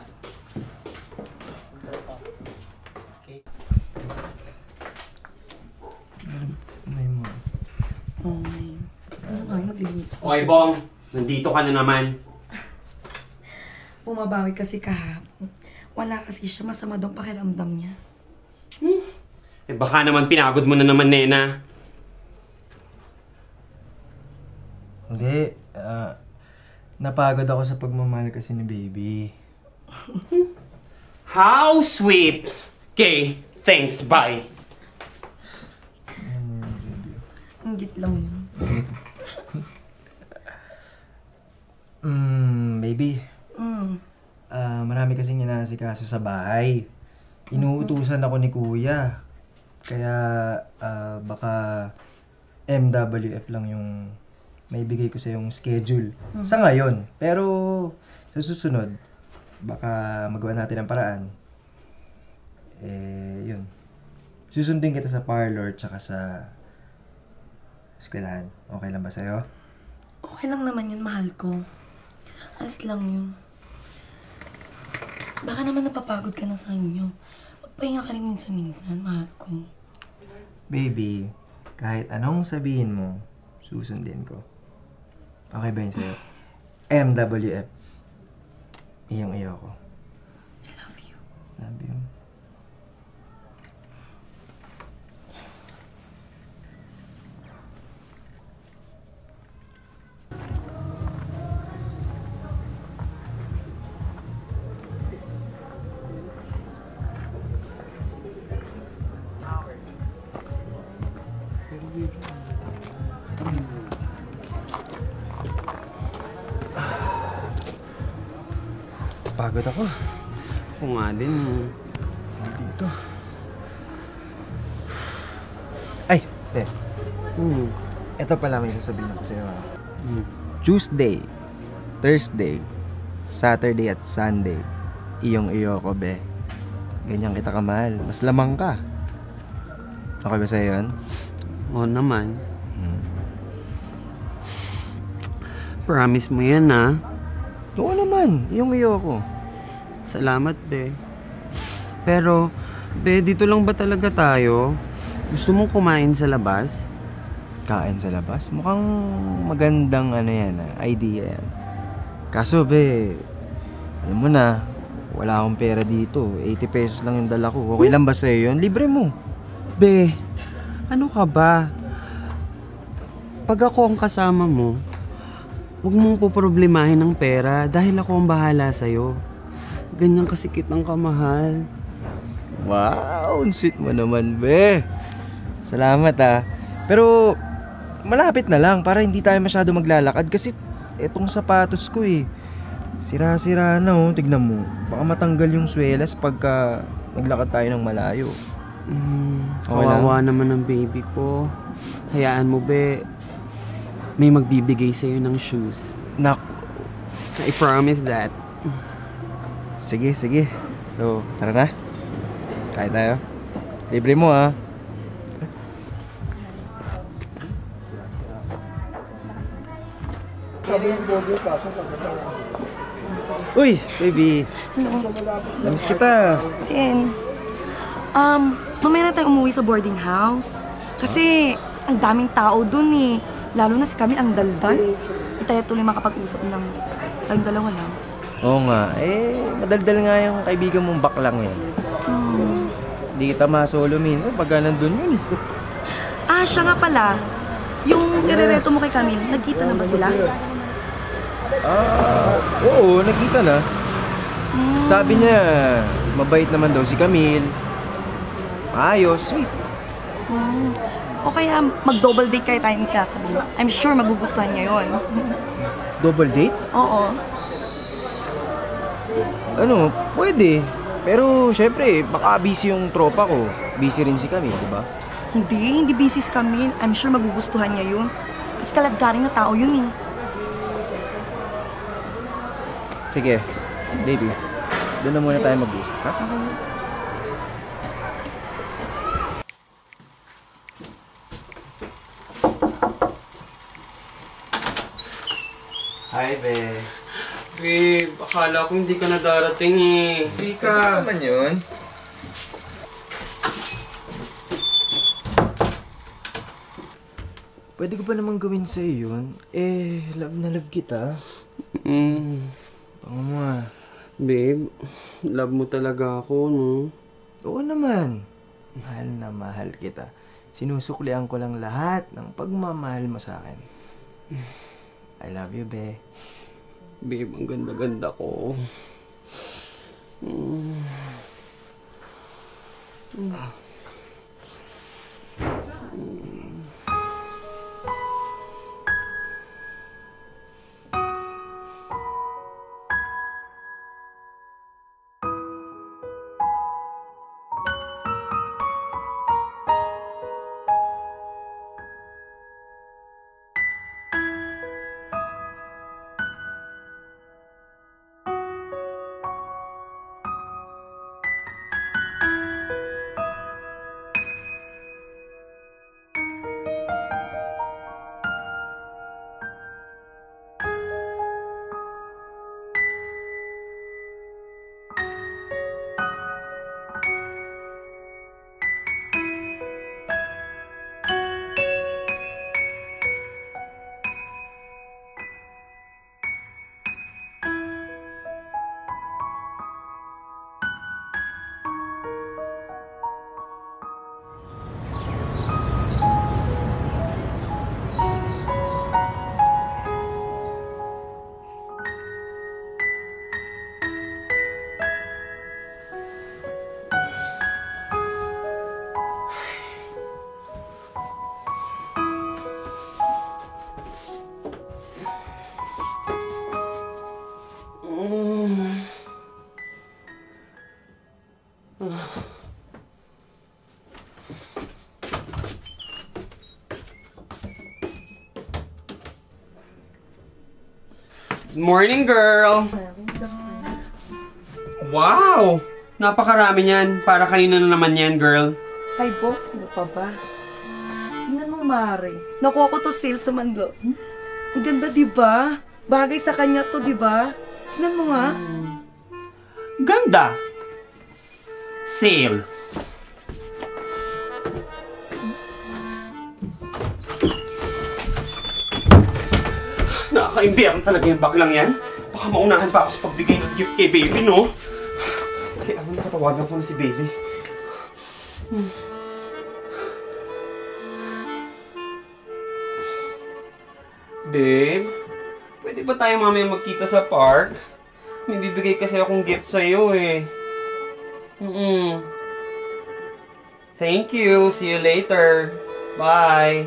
May mo. Ay, ano nga, naglilinis ko. Oy, Bong! Nandito ka na naman. Bumabawi kasi kahapon. Wala kasi siya, masama doon pakiramdam niya. Hmm. Eh baka naman pinagod mo na naman, Nena. Hindi. Uh, napagod ako sa pagmamahal kasi ni baby. How sweet! Okay, thanks, bye. Inggit lang yun. Hmm, baby. Mm. Ah, marami kasing inaasikaso sa bahay. Inuutusan ako ni kuya. Kaya ah, baka M W F lang yung may bigay ko sa yung schedule. Mm. Sa ngayon. Pero sa susunod, baka magawa natin ang paraan. Eh, yun. Susundin kita sa parlor tsaka sa eskwelahan. Okay lang ba sa'yo? Okay lang naman yun, mahal ko. Ayos lang yun. Baka naman napapagod ka na sa inyo. Magpahinga ka rin minsan-minsan, mahal ko. Baby, kahit anong sabihin mo, susundin ko. Okay ba yun sa'yo? M W F. Iyong iyo ko. I love you. Love you. Pagod ako. Ako nga din. Dito. Ay, te. Hmm. Ito pala may sasabihin ako sa'yo. Hmm. Tuesday, Thursday, Saturday at Sunday, iyong iyo ko, be. Ganyan kita kamahal. Mas lamang ka. Okay ba sa'yo yun? Oo naman. Hmm. Promise mo yan, ha? Oo naman. Iyong iyo ko. Salamat, be. Pero, be, dito lang ba talaga tayo? Gusto mong kumain sa labas? Kain sa labas? Mukhang magandang ano yan, idea yan. Kaso, be, alam mo na, wala akong pera dito. eighty pesos lang yung dala ko. Okay lang ba sa'yo yun? Libre mo. Be, ano ka ba? Pag ako ang kasama mo, huwag mong poproblemahin ng pera dahil ako ang bahala sa'yo. Ganyan kasikit ng kamahal. Wow, ang sweet mo naman, be. Salamat, ah. Pero, malapit na lang para hindi tayo masyado maglalakad kasi etong sapatos ko eh. Sira-sira na oh, tignan mo. Baka matanggal yung swelas pagka naglakad tayo ng malayo. Mm, Okay kawawa naman ang baby ko. Hayaan mo, be. May magbibigay sa'yo ng shoes. Nak. I promise that. Sige, sige. So, tara na. Kain tayo. Libre mo, ah. Uy, baby. Namiss kita. Then, um, mamaya na tayo umuwi sa boarding house. Kasi, ang daming tao dun eh. Lalo na si Camille ang daldal. Di tayo tuloy makapag-usap ng tayong dalawa lang. Oo nga. Eh, madaldal nga yung kaibigan mong baklang yan. Hmm. Di kita masolo minsan pagka nandun yun. Ay, Ah, siya nga pala. Yung irereto mo kay Camille, nagkita na ba sila? Ah, oo, nagkita na. Hmm. Sabi niya, mabait naman daw si Camille. Maayos, sweet. Hmm. O kaya mag-double date kayo tayo ni Camille. I'm sure magugustuhan niya yun. Double date? Oo. Ano, pwede. Pero syempre, baka busy yung tropa ko. Busy rin si Camille, di ba? Hindi, hindi busy si Camille. I'm sure magugustuhan niya yun. Kasi kaladkaring na tao yun eh. Sige, baby. Doon na muna tayo mag-usap, ha? Okay. Hi, be. Babe, akala ko hindi ka na darating eh. Hindi ka. Ano naman yun? Pwede ko ba naman gawin sa'yo yun? Eh, love na love kita. Mm. Pango mo ah. Babe, love mo talaga ako, no? Oo naman. Mahal na mahal kita. Sinusuklian ko lang lahat ng pagmamahal mo sa akin. I love you, be. Babe, ang ganda-ganda ko. Mm. Mm. Good morning, girl! Wow! Napakarami niyan. Para kanina na naman yan, girl. Hi, boss. Ano pa ba? Tingnan mo, Mare. Nakuha ko to sale sa Manlo. Ang ganda, di ba? Bagay sa kanya to, di ba? Tingnan mo nga. Ganda! Sale. Nakaka-imbiyan talaga yung baklang yan. Baka maunahan pa ako sa pagbigay ng gift kay baby, no? Kaya ano, nakatawagan ko na si baby. Hmm. Babe, pwede ba tayo mamaya magkita sa park? May bibigay kasi akong gift sa'yo eh. Mm-mm. Thank you. See you later. Bye.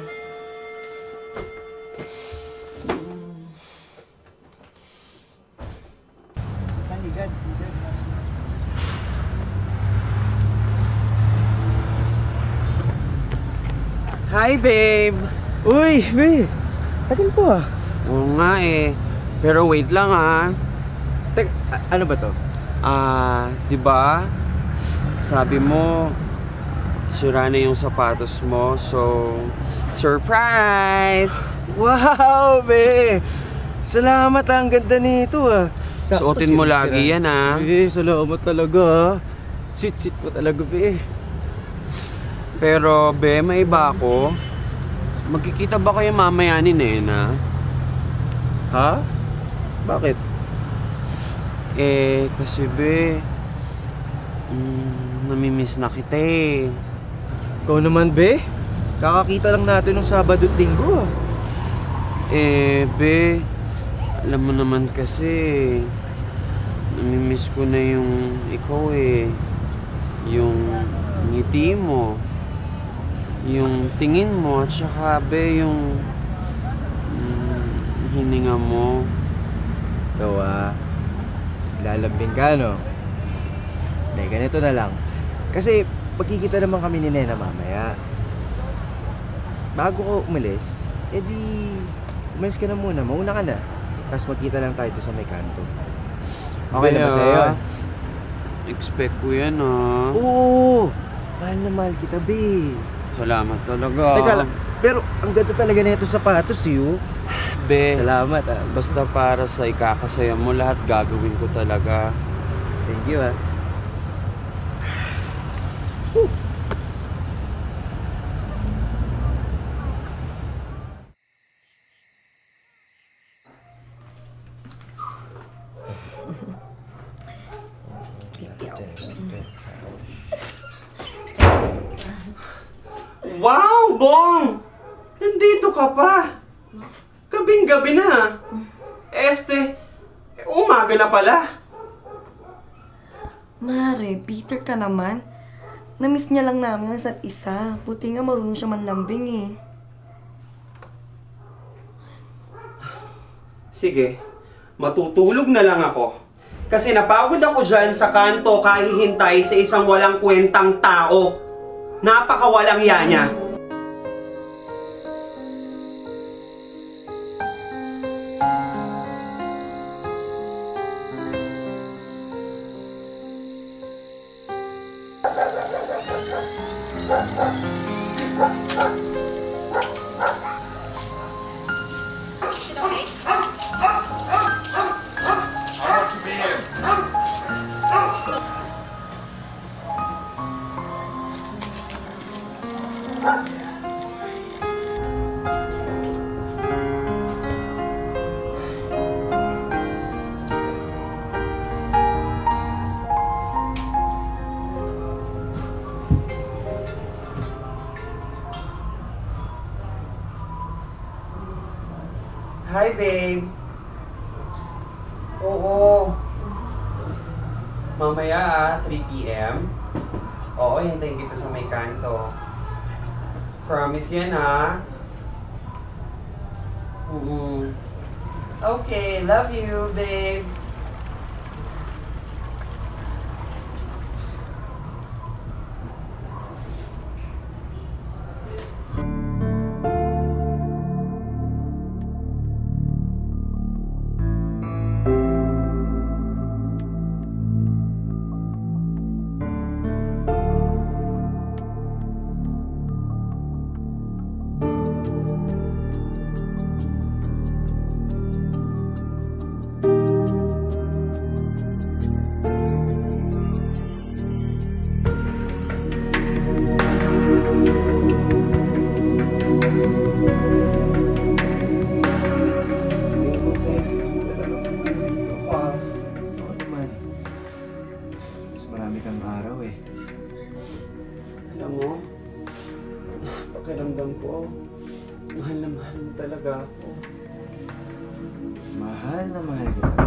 Hi, babe! Uy, babe! Tagal po ah. Oo nga eh. Pero wait lang ah. Tek, ano ba to? Ah, di ba? Sabi mo, sira na yung sapatos mo, so surprise! Wow, be! Salamat ah, ang ganda nito ah. Suotin mo lagi yan ah. Eh, salamat talaga ah. Sit-sit mo talaga, be. Pero, be, may iba ako. Magkikita ba kayo mamaya ni Nena? Ha? Bakit? Eh, kasi be, mm, namimiss na kita eh. Ikaw naman, be? Kakakita lang natin nung Sabado at Linggo ah. Eh, be, alam mo naman kasi, namimiss ko na yung ikaw eh. Yung ngiti mo, yung tingin mo, at saka be, yung mm, hininga mo. Ikaw ah, lalambing ka no? Hindi, ganito na lang. Kasi magkikita naman kami ni Nena mamaya. Bago ko umalis, edi umalis ka na muna, mauna ka na. Tapos magkita lang tayo sa may kanto. Okay na ba sa'yo? Expect ko yan ah. Oo! Mahal na mahal kita, be. Salamat talaga. Teka lang, pero ang ganda talaga na ito sapatos, eh. Be, salamat ah. Basta para sa ikakasaya mo, lahat gagawin ko talaga. Thank you ah. Woo! Wow, Bong! Nandito ka pa! Gabing-gabi na. Este, umaga na pala. Mare, bitter ka naman. Namiss niya lang namin ang isa't isa. Buti nga marunong siya manlambing eh. Sige, matutulog na lang ako. Kasi napagod ako dyan sa kanto kahihintay sa isang walang kwentang tao. Napakawalang iya niya. Hi, babe. Oo. Mamaya ah, three p m Oo, hintayin kita sa may kanto. Promise yan ah. Mm-mm. Okay, love you, babe. Pakiramdam ko, mahal na mahal mo talaga ako. Mahal na mahal kita.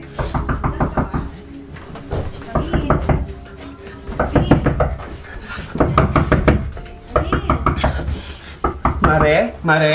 Mare? Mare?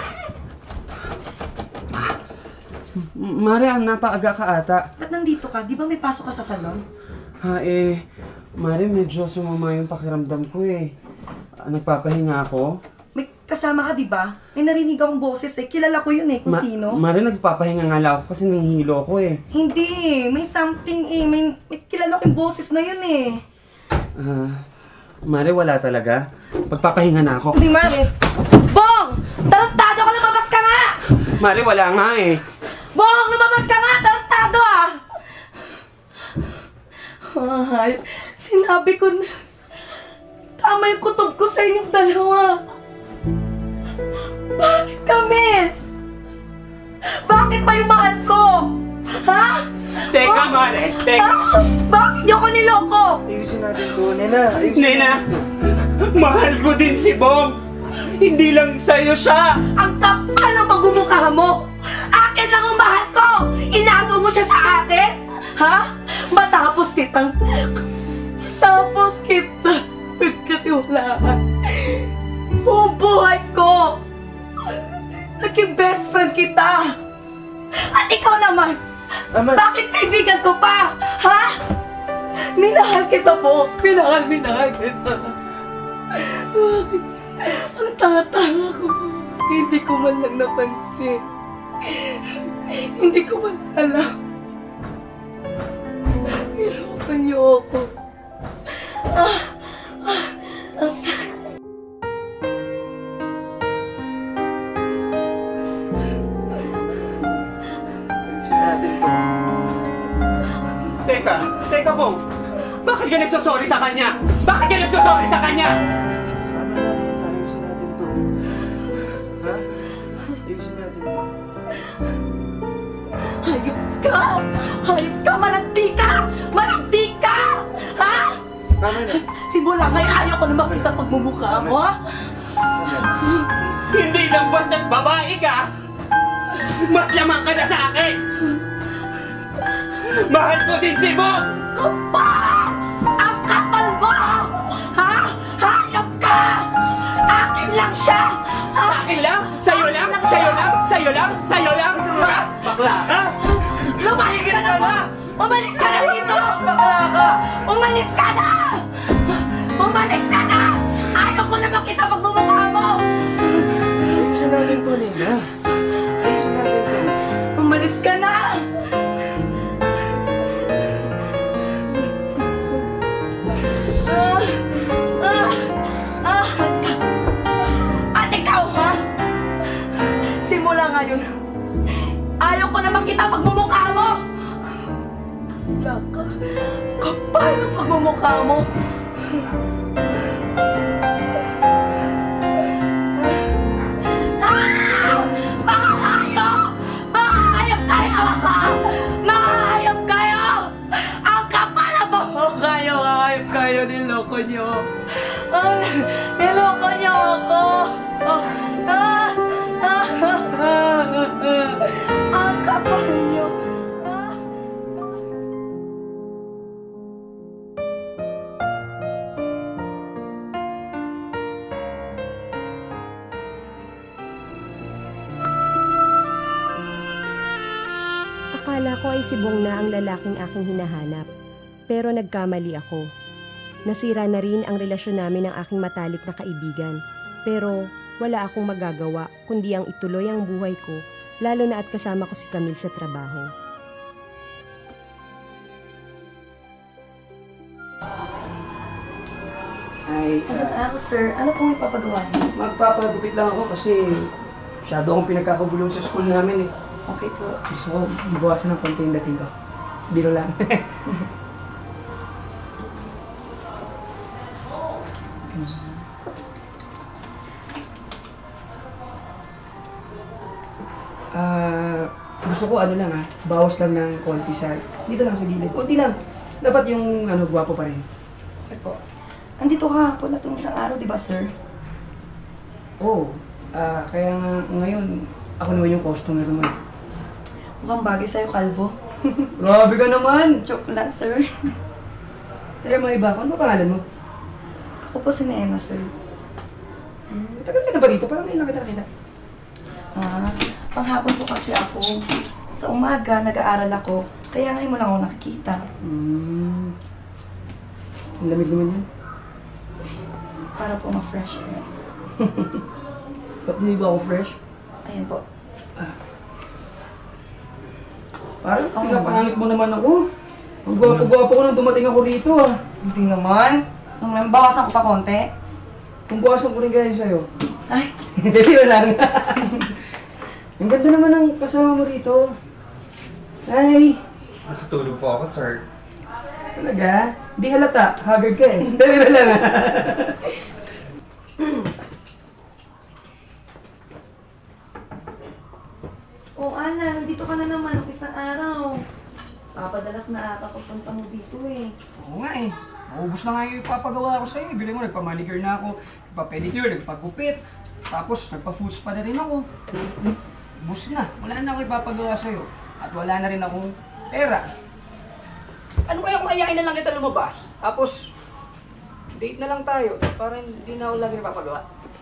Mare, ang napaaga ka ata. Ba't nandito ka? Di ba may pasok ka sa salon? Ha eh, Mare, medyo sumama yung pakiramdam ko eh. Nagpapahinga ako. May kasama ka, di ba? May narinig akong boses eh. Kilala ko yun eh, kung Ma sino. Mare, nagpapahinga nga lang ako kasi nahihilo ko eh. Hindi, may something eh. May, may kilala ko yung boses na yun eh. Ah, uh, Mare, wala talaga. Pagpapahinga na ako. Hindi, Mare. Bong! Tarantado ka, lumabas ka nga! Mare, wala nga eh. Bong! Lumabas ka nga! Tarantado ah! Mahal, sinabi ko na tama yung kutob ko sa inyong dalawa. Bakit kami? Bakit pa yung mahal ko? Ha? Teka, Mare! Teka! Ha? Bakit niyo ko niloko? Ayusin natin to, Nena. Ayusin Nena! Mahal ko din si Bong! Hindi lang sa'yo siya! Ang kapal ng pagmumukha mo! Akin lang ang mahal ko! Inago mo siya sa akin? Ha? Matapos kitang... Matapos kita pagkatiwalaan. Buong buhay ko! Naging best friend kita! At ikaw naman! Tama. Bakit kaibigan ko pa? Ha? Minahal kita po! Minahal, minahal kita! Bakit? Ang tatanga ko! Hindi ko man lang napansin. Hindi ko man alam. Niloko niyo ako. Ah, ah, ang sakit. Teka, teka Bong. Bakit ka nagsasorry sa kanya? Bakit ka nagsasorry sa kanya? Tama na rin, ayusin natin to. Ha? Ayusin natin to. Hayop ka! Hayop ka! Malandi ka! Malandi ka! Ha? Tama na. Simula ngayon ayaw ko na makita pagmumukha mo, ha? Hindi lang basta't babae ka! Mas lamang ka na sa akin! Mahal ko din si Bong! Kapal! Ang kapal mo! Ha? Hayop ka! Akin lang siya! Ha? Sa akin lang? Sa'yo lang? Sa'yo lang? Sa'yo lang? Sa'yo lang? Ha? Bakla ka? Lumalis ka na ba? Umalis ka na dito! Bakla ka! Umalis ka na! Umalis ka na! Ayaw ko na makita pagmumukha mo! Ayusin natin to, Nina. Ayusin natin to. Umalis ka na! Ah, ah, ah. At ikaw, ha? Simula ngayon, ayaw ko na makita pagmumukha mo! Wala ka. Kapal ang pagmumukha mo! Ah! Mga hayop! Mga hayop kayo! Mga hayop kayo! Ang kapal ang pagmumukha nyo! Hayop kayo! Niloko nyo! Ah, niloko nyo ako! Ah, ah, ah, ah, ah. Ang kapal nyo! Akala ko ay si Bong na ang lalaking aking hinahanap. Pero nagkamali ako. Nasira na rin ang relasyon namin ng aking matalik na kaibigan. Pero wala akong magagawa kundi ang ituloy ang buhay ko, lalo na at kasama ko si Camille sa trabaho. Ay, Magandang araw, sir. Ano pong ipapagawa niyo? magpapagupit lang ako kasi masyado akong pinagkakabulong sa school namin eh. Okay po. Gusto ko mabawasan ng konti yung dating ko. Biro lang. Ah, gusto ko ano lang ha, bawas lang ng konti sa, dito lang sa gilid. Konti lang. Dapat yung ano, gwapo pa rin. Okay po. Andito ka po na itong isang araw, di ba, sir? Oo. Ah, kaya nga ngayon, ako naman yung customer mo. Mukhang bagay sa'yo, kalbo. Grabe ka naman! Joke lang, sir. Teka, mga iba, ano ba pangalan mo? Ako po si Nena, sir. Hmm, tagal ka na ba rito? Parang ngayon lang kita nakita. Ah, panghapon po kasi ako. Sa umaga, nag-aaral ako. Kaya ngayon mo lang ako nakikita. Hmm. Ang lamig naman yan. Para po ma-fresh kayo, sir. Ba't hindi ba ako fresh? Ayan po. Ah. Parang oh, pinapahangit mo naman ako. Ang gwapo-gwapo ko nang dumating ako rito ah. Hindi naman. Nung bawasan ko pa konti. Kung bawasan ko rin kaya sa'yo. Ay, hindi lang. Ang ganda naman ng kasama mo rito. Ay! Nakatulog po ako, sir. Talaga? Hindi halata. Haggard ka eh. Dali lang. oh Ana, nandito ka na naman ng isang araw. Papadalas na ata ko punta mo dito eh. Oo nga eh. Maubos na nga yung ipapagawa ko sa'yo. Bili mo, nagpa-manicure na ako, nagpa-pedicure, nagpa-gupit. Tapos, nagpa-food spa na rin ako. Ubos na. Wala na ako ipapagawa sa'yo. At wala na rin akong pera. Ano kaya kung ayain na lang kita lumabas? Tapos, date na lang tayo. Para hindi na ako lagi napapagawa.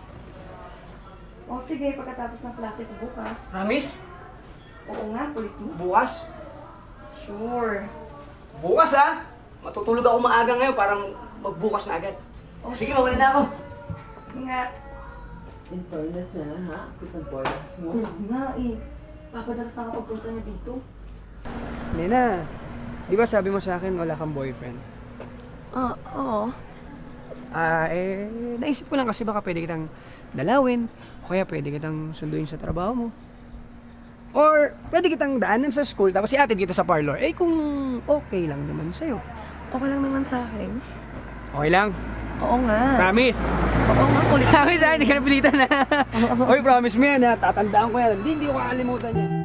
O sige, pagkatapos ng klase ko bukas. Promise? Oo nga, kulit mo. Bukas? Sure. Bukas ha? Matutulog ako maaga ngayon, parang magbukas na agad. Oh, sige, mawala na ako. Ingat. In fairness na, ha? Kitang boys mo. Kulit nga eh. Papadalas na ako pagpunta niya dito. Nena, di ba sabi mo sa akin wala kang boyfriend? Ah, oo. Ah, eh, naisip ko lang kasi baka pwede kitang dalawin, o kaya pwede kitang sunduin sa trabaho mo. Or pwede kitang daanan sa school, tapos iatid kita sa parlor. Eh kung okay lang naman sa'yo. Okay lang naman sa akin. Okay lang? Oo nga. Promise? Oo nga, kulit. Promise ha, hindi ka napilitan na. Oy, promise mo yan ha, tatandaan ko yan. Hindi, hindi ko kakalimutan yan.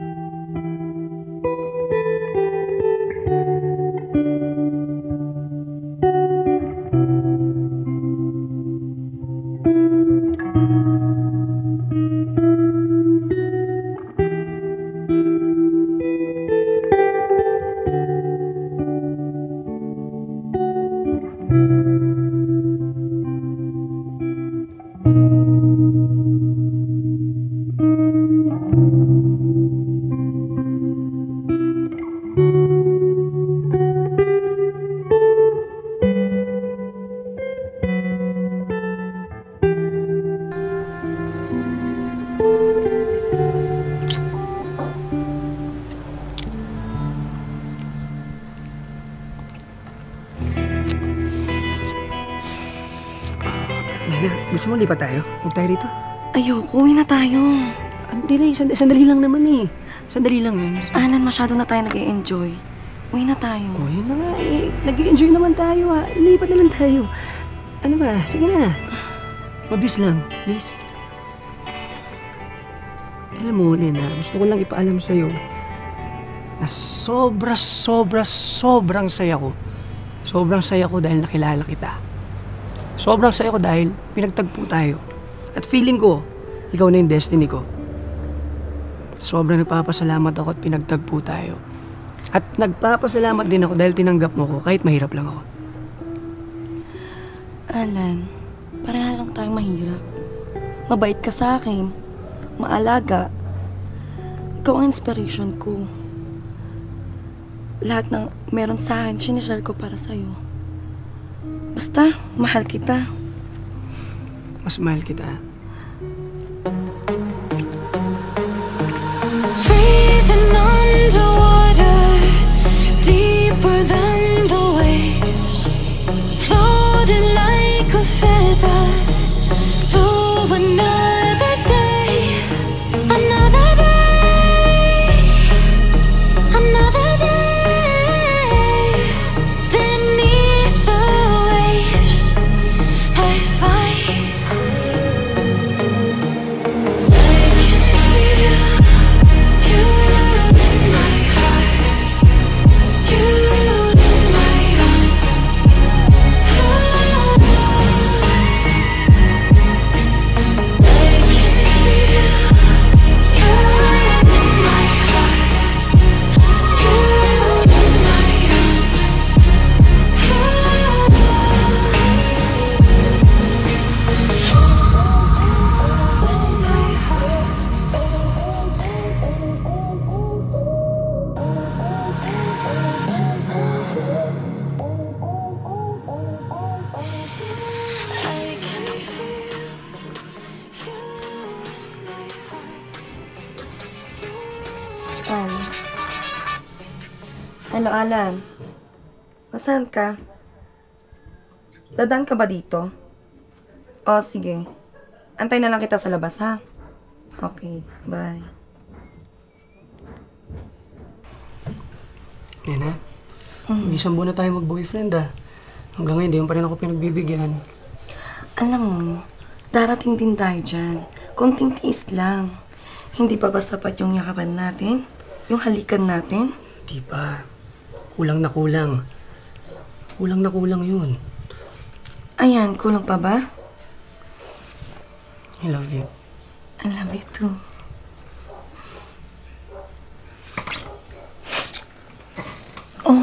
Gusto mo lipat tayo? Huwag tayo dito? Ayoko, uwi na tayo. Hindi na, sand sandali lang naman eh. Sandali lang yun. Alan, masyado na tayo nag-e-enjoy. Uwi na tayo. O, yun na nga eh. Nag-e-enjoy naman tayo ha. Lipat na lang tayo. Ano ba? Sige na. Mabilis lang, please. Alam mo, Nena, gusto ko lang ipaalam sa'yo na sobra, sobra, sobrang saya ko. Sobrang saya ko dahil nakilala kita. Sobrang saya ko dahil pinagtagpo tayo. At feeling ko, ikaw na yung destiny ko. Sobrang nagpapasalamat ako at pinagtagpo tayo. At nagpapasalamat din ako dahil tinanggap mo ko kahit mahirap lang ako. Alan, pareha lang tayong mahirap. Mabait ka sa akin. Maalaga. Ikaw ang inspiration ko. Lahat ng meron sa akin, sinishare ko para sa'yo. Basta, mahal kita. Mas mahal kita. Breathing underwater, deeper than the waves, floating like a feather to another day, another day, another day. Beneath the waves, I find I can feel you in my heart, you in my arms. I can feel you in my heart, you in my Alan. Hello, Alan. Nasaan ka? Dadaan ka ba dito? O, sige. Antay na lang kita sa labas, ha? Okay, bye. Nena, hmm. isang buwan na tayo mag-boyfriend ah. Hanggang ngayon, di mo pa rin ako pinagbibigyan. Alam mo, darating din tayo dyan. Konting tiis lang. Hindi pa ba sapat yung yakapan natin? Yung halikan natin? Di ba? Kulang na kulang. Kulang na kulang yun. Ayan, kulang pa ba? I love you. I love you too. Oh.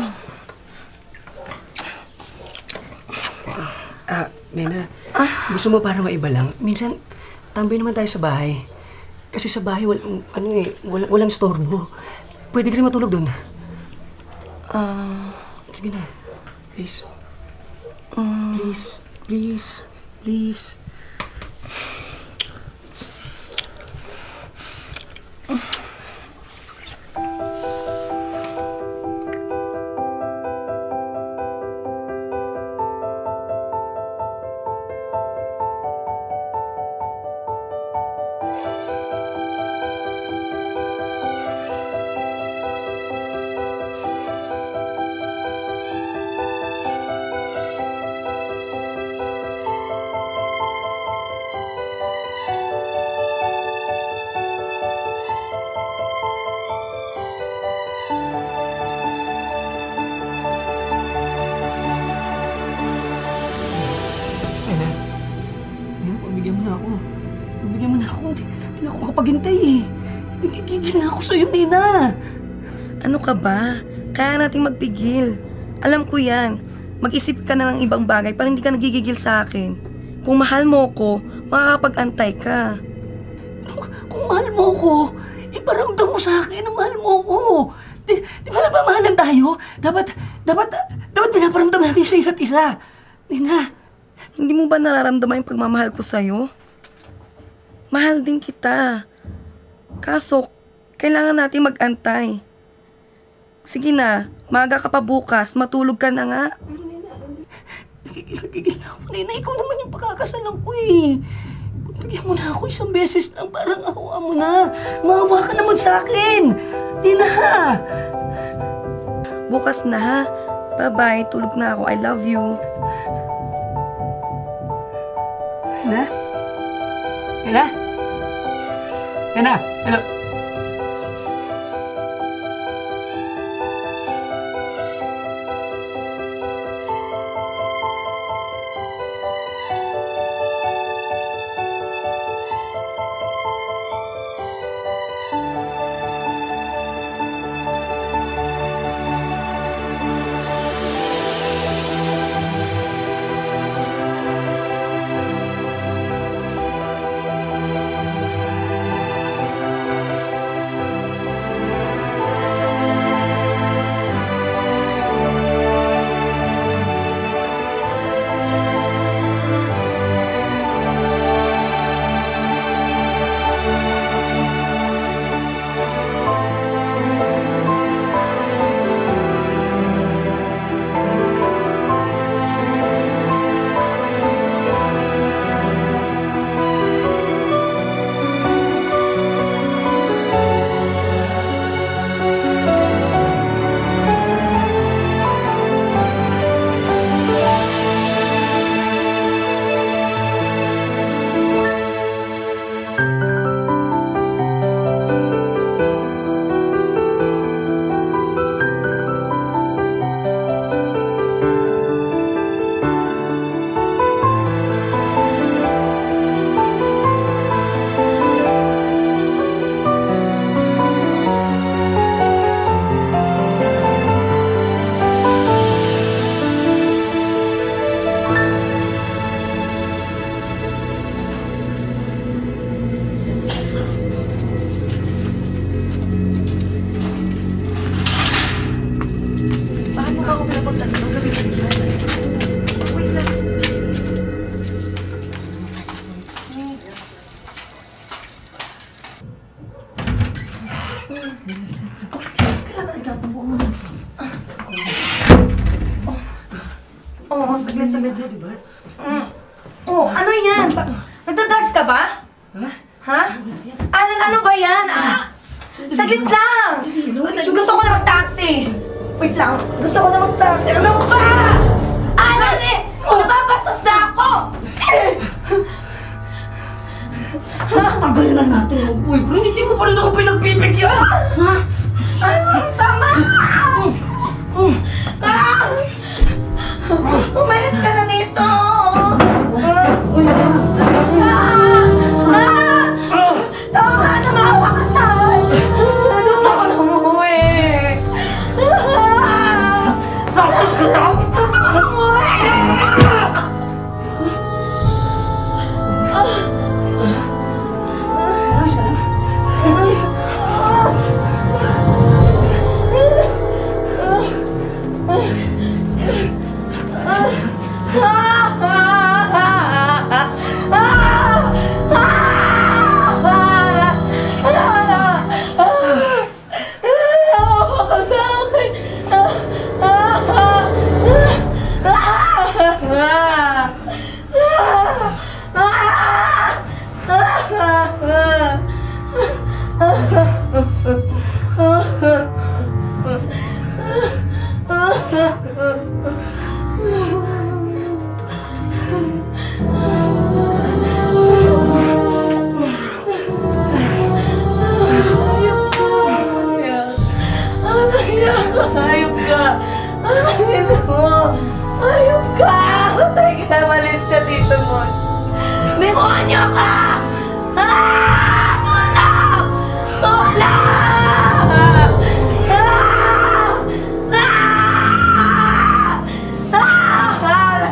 Ah, Nena, ah. gusto mo para maiba lang? Minsan, tambay naman tayo sa bahay. Kasi sa bahay, wal, ano eh, wal, walang storbo. Pwede ka rin matulog doon. Ah. Sige na. Please. Um, please. Please. Please. Paghintay eh. Nagigigil na ako sa'yo, Nina. Ano ka ba? Kaya nating magpigil. Alam ko yan. Mag-isip ka na ng ibang bagay para hindi ka nagigigil sa akin. Kung mahal mo ko, makakapag-antay ka. Kung mahal mo ko, iparamdam mo sa akin na mahal mo ko. Di, di ba nagmamahalan tayo? Dapat, dapat, dapat pinaparamdam natin sa isa't isa. Nina, hindi mo ba nararamdaman yung pagmamahal ko sa'yo? Mahal din kita. Kaso, kailangan natin mag-antay. Sige na, maaga ka pa bukas, matulog ka na nga. Nagigil-gigil na ako, Nina. Ikaw naman yung pakakasalan ko eh. Bigyan mo na ako isang beses lang, parang awa mo na. Maawa ka naman sa akin. Nina! Bukas na ha. Bye-bye, tulog na ako. I love you. Nina? Nina? Nina, hello. Oo, saglit, saglit. Mm. Oh, ano yan? Ba nagda-drugs ka ba? Ha? Alan, ano ba yan? Ah, saglit lang! Gusto ko na mag-taxi! Wait lang, gusto ko na mag-taxi. Ano ba? Alan eh! Nababastos na ako! Tagal na natin mag-boyfriend, hindi mo pa rin ako pinagbibigyan! Ha? Ano? Tama! Ah! Umalis ka na dito! Gusto ko umuwi! Ayop ka! Ayop mo! Ayop ka! Patay ka! Malis ka dito mo! Demonyo ka! Ah! Tulong! Tulong! Ah! Ah!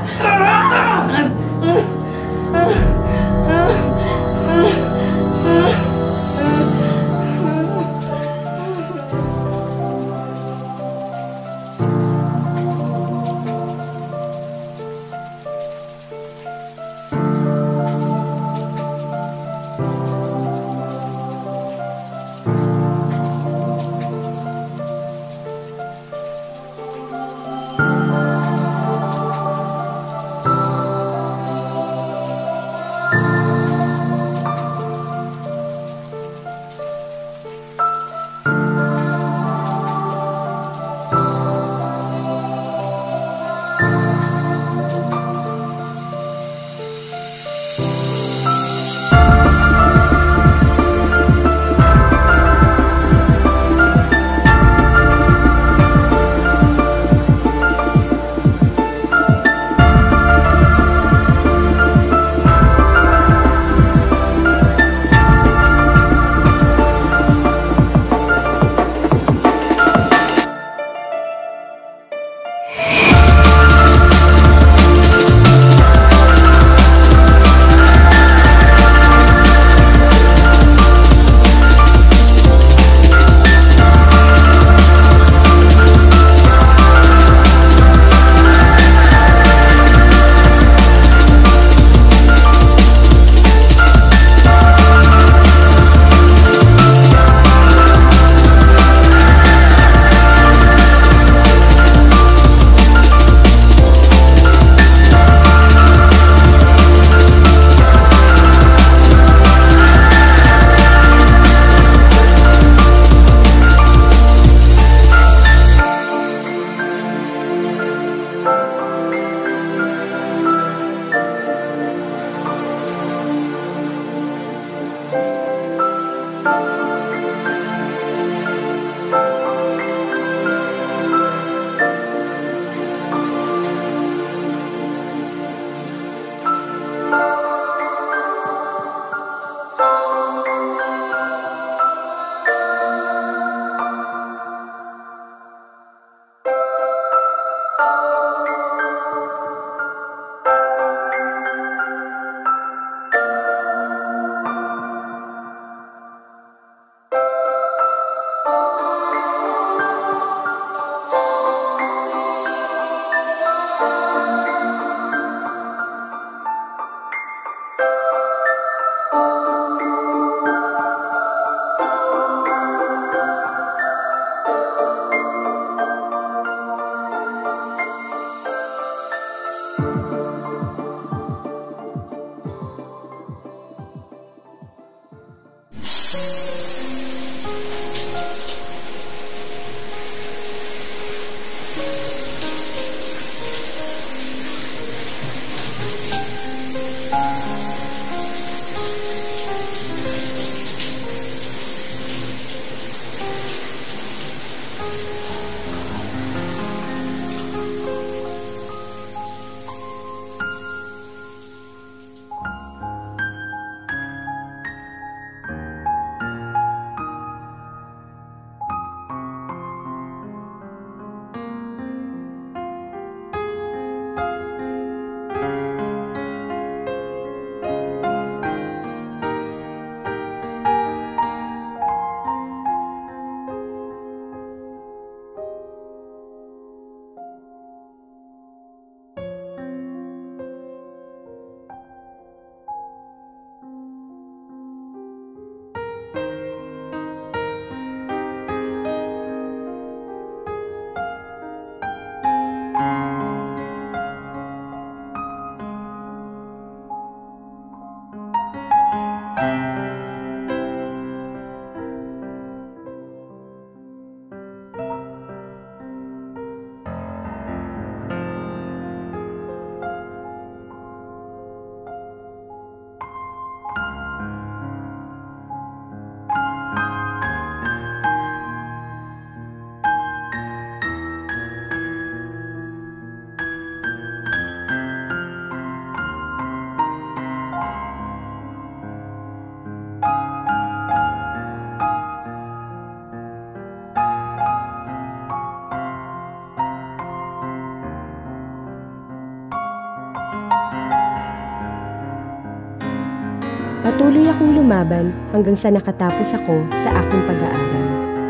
Patuloy akong lumaban hanggang sa nakatapos ako sa aking pag-aaral.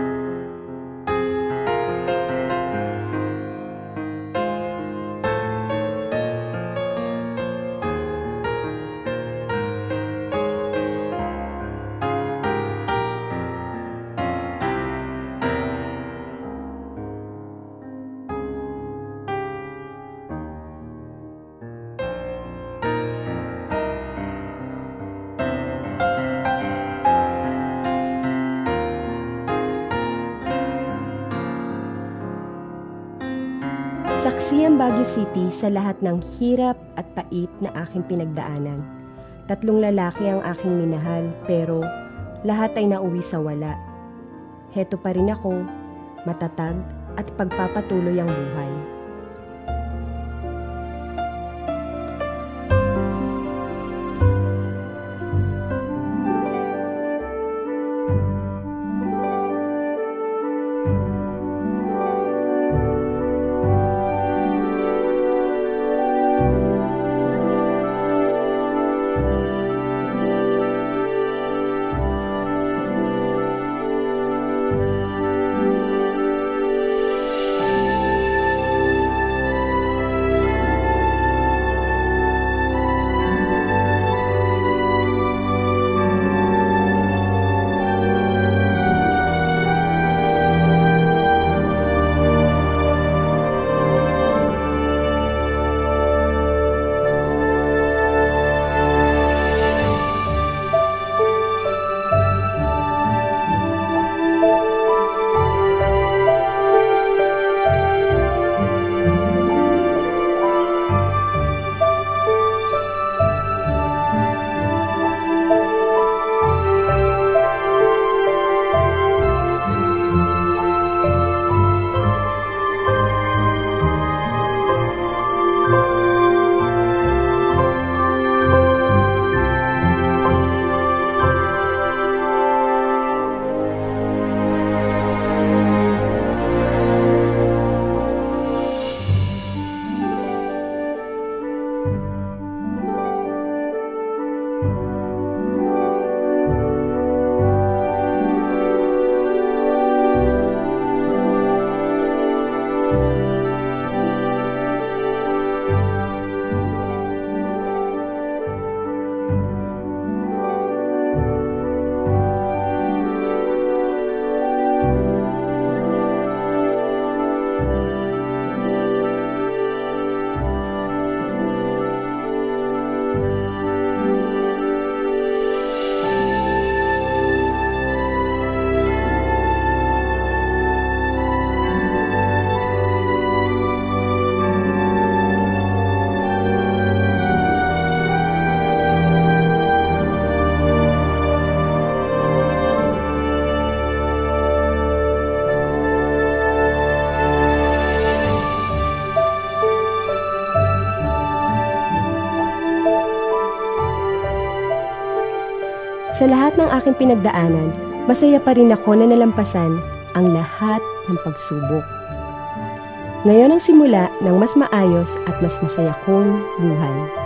Saksi ang Baguio City sa lahat ng hirap at pait na aking pinagdaanan. Tatlong lalaki ang aking minahal, pero lahat ay nauwi sa wala. Heto pa rin ako, matatag at pagpapatuloy ang buhay. Sa lahat ng aking pinagdaanan, masaya pa rin ako na nalampasan ang lahat ng pagsubok. Ngayon ang simula ng mas maayos at mas masaya kong buhay.